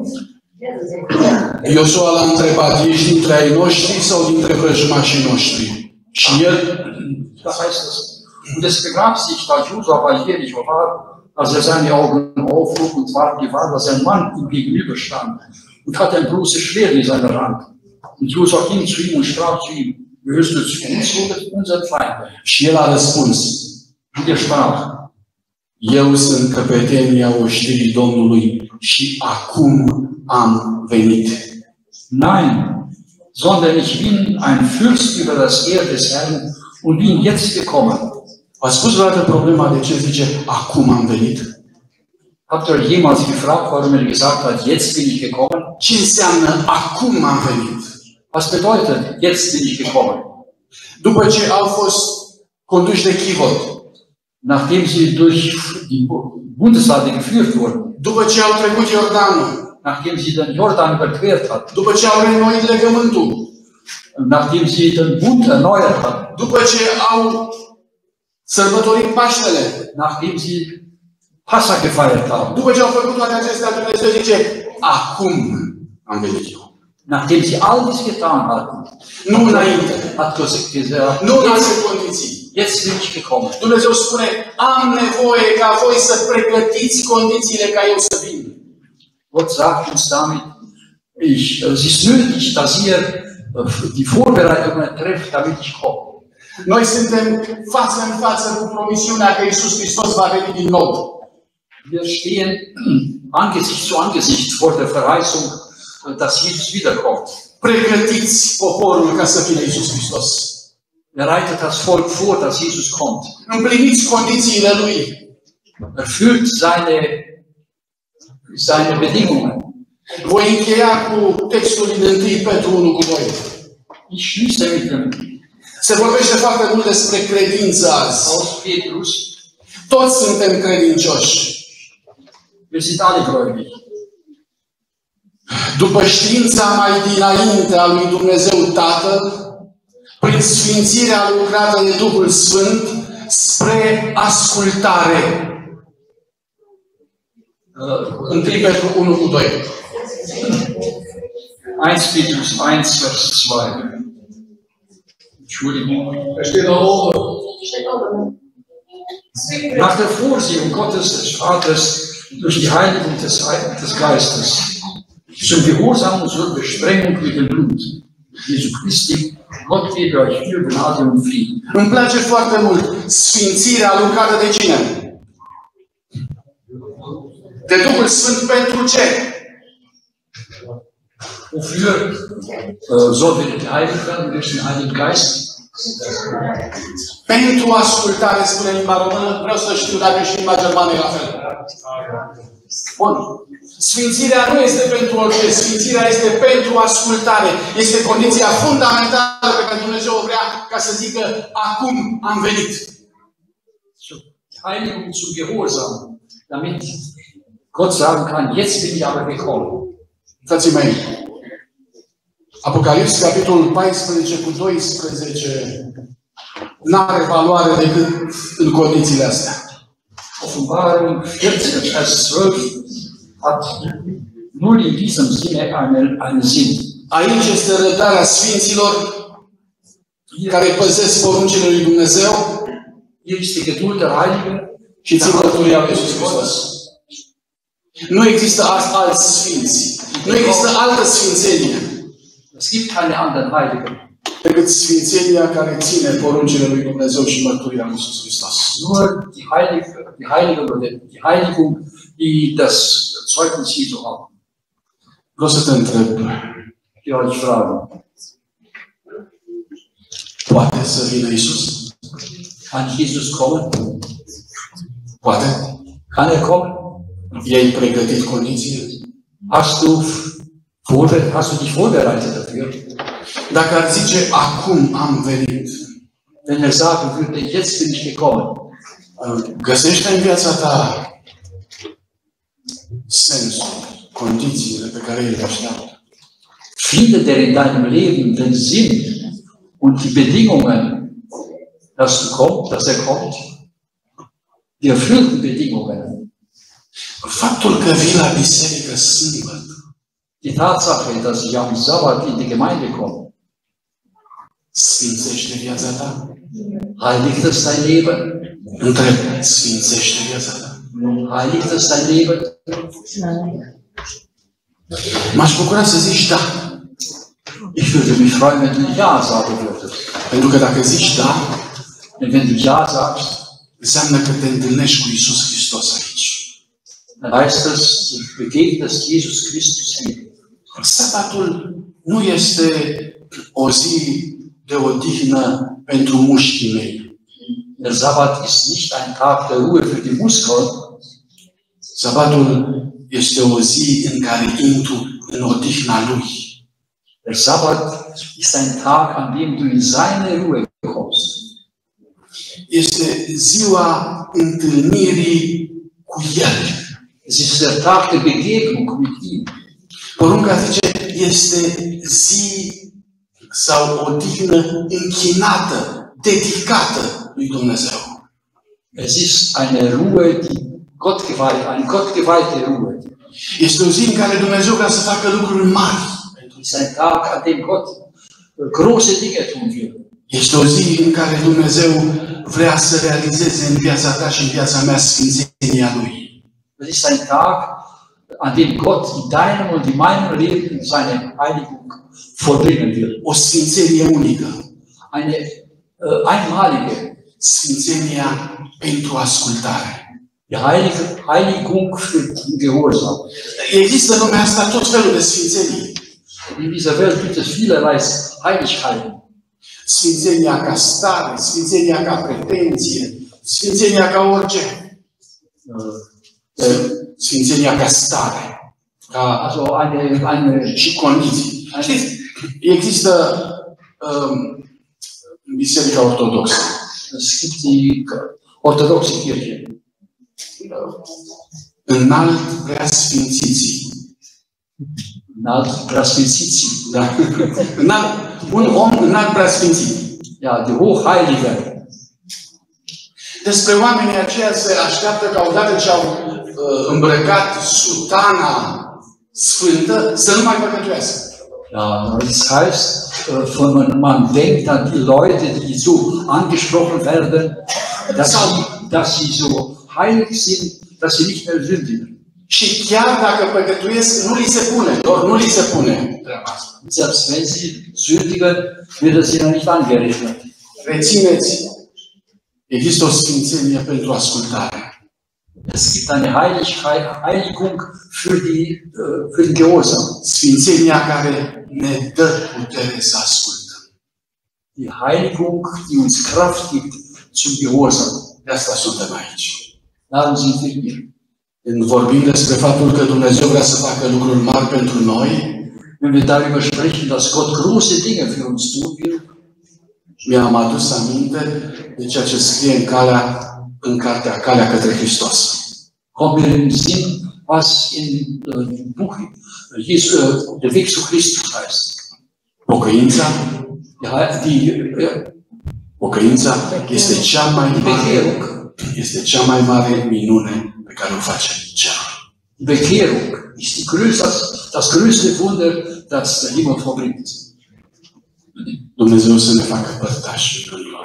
S1: Iosua l-a întrebat, ești dintre ai noștri sau dintre vrăjmașii noștri? Și el,
S2: das heißt es. Und es begab sich, da Josua bei Jericho war, als seine Augen aufhob und gewahr, dass ein Mann ihm gegenüberstand und hatte ein großes Schwert in seiner Hand. Und Josua ging zu ihm und sprach zu ihm, gehörst du zu uns oder zu unseren Feinden?
S1: Și el a răspuns,
S2: Und er sprach,
S1: eu sunt căpetenia oștirii Domnului și acum am venit.
S2: nein, sondern ich bin ein Fürst über das Heer des Herrn und bin jetzt gekommen.
S1: Ați spus vreodată problema de ce zice acum am venit?
S2: Habt ihr euch jemals gefragt, warum er gesagt hat, jetzt bin ich gekommen?
S1: Ce înseamnă acum am venit?
S2: Was bedeutet, jetzt bin ich gekommen?
S1: După ce au fost conduși de chivot,
S2: Nachdem sie durch die Bundeslade geführt wurden,
S1: după ce au trecut Iordanul,
S2: nachdem sie den Jordan überquert hatten,
S1: după ce au reînnoit legământul,
S2: nachdem sie den Bund erneuert hatten,
S1: după ce au sărbătorit Paștele,
S2: nachdem sie Passa gefeiert haben,
S1: după ce au făcut toate acestea, Dumnezeu zice, acum am venit eu.
S2: nachdem sie all dies getan hatten,
S1: Nu înainte,
S2: hat Gott gesagt,
S1: nu în alte condiții.
S2: jetzt bin ich gekommen.
S1: Dumnezeu spune, am nevoie ca voi să pregătiți condițiile ca eu să vin.
S2: Gott sagt uns damit, es ist nötig, dass ihr die Vorbereitungen trefft, damit ich komme.
S1: Noi suntem față în față cu promisiunea că Iisus Hristos va veni din nou.
S2: Wir stehen Angesicht zu Angesicht vor der Verheißung, dass Jesus wiederkommt.
S1: Pregătiți poporul ca să vină Iisus Hristos.
S2: Bereitet das Volk vor, dass Jesus kommt.
S1: Împliniți condițiile Lui.
S2: Erfüllt seine Bedingungen.
S1: Voi încheia cu textul din 1 Petru 1 cu 2.
S2: Ich schließe mit dem
S1: Se vorbește foarte mult despre credință azi.
S2: aus Petrus.
S1: Toți suntem credincioși.
S2: Wir sind alle gläubig.
S1: După știința mai dinainte a lui Dumnezeu Tatăl, prin sfințirea lucrată de Duhul Sfânt, spre ascultare. 1 Petru 1 cu 2.
S2: 1 Petrus 1, Vers 2. Entschuldigung. Nach der Vorsehung Gottes des Vaters durch die Heiligung des Geistes zum Gehorsam und zur Besprengung mit dem Blut Jesu Christi, Gott gebe euch viel Gnade und Frieden.
S1: Îmi place foarte mult sfințirea lucrată de cine? De Duhul Sfânt pentru ce?
S2: Wofür sollen wir geheiligt werden durch den Heiligen Geist?
S1: Pentru ascultare, spune limba română, vreau să știu dacă și limba germană e la fel. Bun. Sfințirea nu este pentru orice, sfințirea este pentru ascultare. Este condiția fundamentală pe care Dumnezeu o vrea ca să zică, acum am venit.
S2: Heiligung zum Gehorsam, damit Gott sagen kann, jetzt bin ich aber gekommen.
S1: Frații mei, Apocalips, capitolul 14 cu 12, n-are valoare decât în condițiile astea.
S2: Offenbarung 14, Vers 12 hat nur in diesem Sinne einen Sinn.
S1: Aici este răbdarea sfinților care păzesc poruncile lui Dumnezeu
S2: Hier ist die Geduld der Heiligen
S1: și țin mărturia lui Iisus Hristos. Nu există alți sfinți. Nu există altă sfințenie
S2: Es gibt keine anderen Heiligen.
S1: decât sfințenia care ține poruncile lui Dumnezeu și mărturia lui Iisus Hristos.
S2: Nur die Heiligen oder die Heiligung, die das Zeugnis Jesu haben.
S1: Vreau să te întreb,
S2: Die euch fragen.
S1: poate să vină Iisus?
S2: Kann Jesus kommen?
S1: Poate?
S2: Kann er kommen?
S1: I-ai pregătit condițiile?
S2: Hast du dich vorbereitet dafür?
S1: Dacă ar zice, acum am venit,
S2: Wenn er sagen würde, jetzt bin ich gekommen,
S1: găsește în viața ta sensul, condițiile pe care El le așteaptă.
S2: findet er in deinem Leben den Sinn und die Bedingungen, dass er kommt, die erfüllten Bedingungen.
S1: Faptul că vii la biserică sâmbătă,
S2: Die Tatsache, dass ich am Sabbat in die Gemeinde komme,
S1: sfințește viața ta?
S2: heiligt es dein Leben?
S1: Întreb, sfințește viața ta?
S2: Heiligt es dein Leben?
S1: M-aș bucura să zici da.
S2: Ich würde mich freuen, wenn du Ja sagen würdest.
S1: Pentru că dacă zici da,
S2: Denn wenn du Ja sagst,
S1: înseamnă că te întâlnești cu Iisus Hristos aici.
S2: dann heißt es, du begegnest Jesus Christus hier.
S1: Sabatul nu este o zi de odihnă pentru mușchii mei.
S2: Der Sabbat ist nicht ein Tag der Ruhe für die Muskeln.
S1: Sabatul este o zi în care intru în odihna Lui.
S2: Der Sabbat ist ein Tag, an dem du in seine Ruhe kommst.
S1: Este ziua întâlnirii cu El.
S2: Es ist der Tag der Begegnung mit ihm.
S1: Porunca zice, este zi sau odihnă închinată, dedicată lui Dumnezeu.
S2: Es ist eine Ruhe, die eine gottgeweihte Ruhe.
S1: Este o zi în care Dumnezeu vrea să facă lucruri mari.
S2: Es ist ein Tag, an dem Gott große Dinge tun will.
S1: Este o zi în care Dumnezeu vrea să realizeze în viața ta și în viața mea sfințenia Lui.
S2: Es ist ein Tag, an dem Gott in deinem und in meinem Leben seine Heiligung vollbringen will.
S1: O sfințenie unică.
S2: Eine einmalige.
S1: Sfințenia pentru ascultare.
S2: Die Heiligung für den Gehorsam.
S1: Există în lumea asta tot felul de sfințenii.
S2: In dieser Welt gibt es vielerlei Heiligkeiten.
S1: Sfințenia ca stare, sfințenia ca pretenție, sfințenia ca orice. Sfințenia ca stare.
S2: Also eine
S1: Și condiții. Știți, există Biserica Ortodoxă.
S2: Es gibt die orthodoxe Kirche.
S1: Înalt preasfințiții.
S2: Înalt preasfințiții.
S1: Da. Un om înalt preasfințit.
S2: Ja, die Hochheilige.
S1: Despre oamenii aceia se așteaptă ca odată ce au îmbrăcat sutana sfântă să nu mai păcătuiască.
S2: Ja, das heißt, man denkt an die Leute, die so angesprochen werden, dass sie so heilig sind, dass sie nicht mehr sündigen.
S1: Și chiar dacă păcătuiesc, nu li se pune, doar nu li se pune treaba asta.
S2: Selbst wenn sie sündigen, wird es ihnen nicht angerechnet.
S1: Rețineți, există o sfințenie pentru ascultare.
S2: Es gibt eine Heiligung für den Gehorsam.
S1: Sfințenia care ne dă putere să ascultăm.
S2: Die Heiligung, die uns Kraft gibt zum Gehorsam.
S1: De asta suntem aici.
S2: Darum sind wir hier.
S1: Când vorbim despre faptul că Dumnezeu vrea să facă lucruri mari pentru noi,
S2: Wenn wir darüber sprechen, dass Gott große Dinge für uns tun will,
S1: mi-am adus aminte de ceea ce scrie în cartea Calea către Hristos.
S2: kommt mir in den Sinn, was in dem Buch der Weg zu Christus heißt.
S1: Pocăința,
S2: Die
S1: pocăința este
S2: Bekehrung.
S1: cea mai mare minune pe care o face cerul.
S2: Bekehrung ist das größte Wunder, das der Himmel vollbringt.
S1: Dumnezeu să ne facă părtași în lui.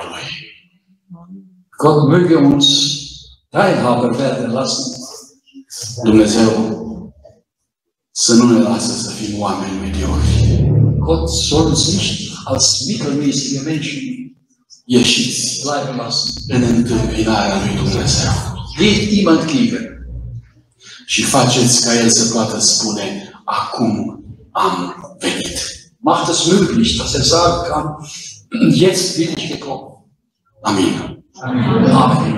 S2: Gott möge uns Teilhaber werden lassen.
S1: Dumnezeu să nu ne lasă să fim oameni mediocri.
S2: Gott soll uns nicht als mittelmäßige Menschen
S1: Ieșiți
S2: bleiben lassen.
S1: în întâmpinarea lui Dumnezeu
S2: Geht ihm entgegen
S1: și faceți ca El să poată spune, acum am venit.
S2: macht es möglich, dass sagen kann, jetzt bin ich gekommen.
S1: Amin.
S2: Amen.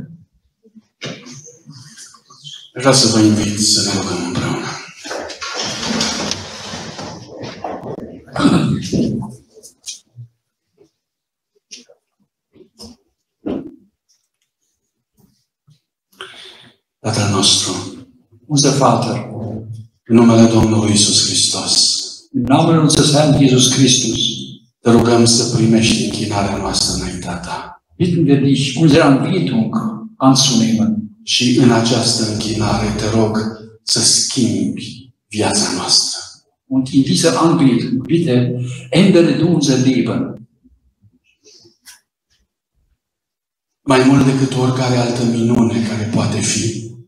S1: Vreau să vă invit să ne rugăm împreună. Tatăl nostru,
S2: Unser Vater,
S1: în numele Domnului Iisus Hristos,
S2: im Namen unseres Herrn Jesus Christus,
S1: te rugăm să primești închinarea noastră înaintea ta.
S2: bitten wir dich, unsere Anbetung anzunehmen.
S1: Și în această închinare te rog să schimbi viața noastră.
S2: Und in dieser Anbetung, bitte, ändere du unser Leben.
S1: Mai mult decât oricare altă minune care poate fi,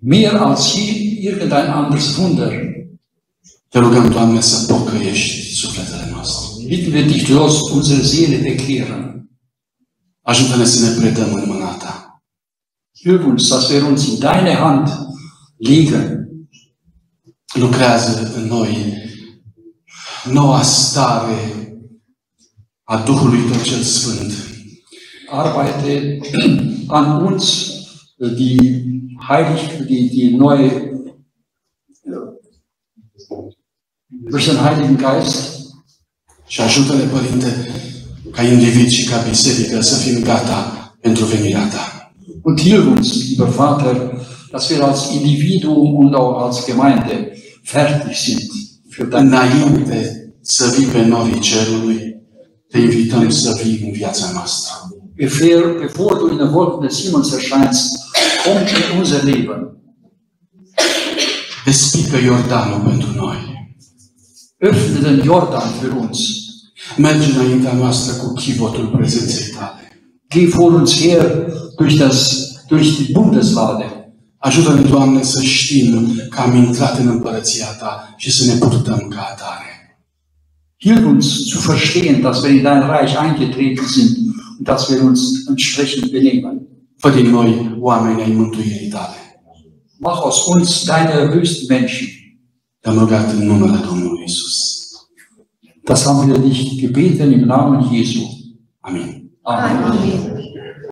S2: Mehr als irgendein anderes Wunder
S1: Te rugăm, Doamne, să pocăiești sufletele noastre.
S2: bitten wir dich, du sollst unsere Seele bekehren.
S1: Ajută-ne să ne predăm în mâna Ta.
S2: Hilf uns, dass wir uns in deine Hand legen.
S1: Lucrează în noi noua stare a Duhului Tău cel Sfânt.
S2: Arbeite an uns die neue, durch den Heiligen Geist.
S1: Și ajută-ne, Părinte, ca individ și ca biserică să fim gata pentru venirea Ta.
S2: Und hilf uns, lieber Vater, dass wir als Individuum und auch als Gemeinde fertig sind für dein
S1: Înainte să vii pe norii cerului, te invităm să vii în viața noastră.
S2: Bevor du in der Wolken des Himmels erscheinst, komm in unser Leben.
S1: Despică Iordanul pentru noi.
S2: Öffne den Jordan für uns.
S1: Mergi înaintea noastră cu chivotul prezenței Tale.
S2: Geh vor uns her durch die Bundeslade.
S1: Ajută-ne, Doamne, să știm că am intrat în împărăția Ta și să ne purtăm ca atare.
S2: Hilf uns zu verstehen, dass wir in dein Reich eingetreten sind und dass wir uns entsprechend benehmen.
S1: Fă din noi oameni ai mântuirii Tale.
S2: Mach aus uns deine erlösten Menschen.
S1: Te-am rugat în numele Domnului Isus.
S2: Das haben wir dich gebeten im Namen Jesu.
S1: Amin.
S2: Amen.
S3: Amin.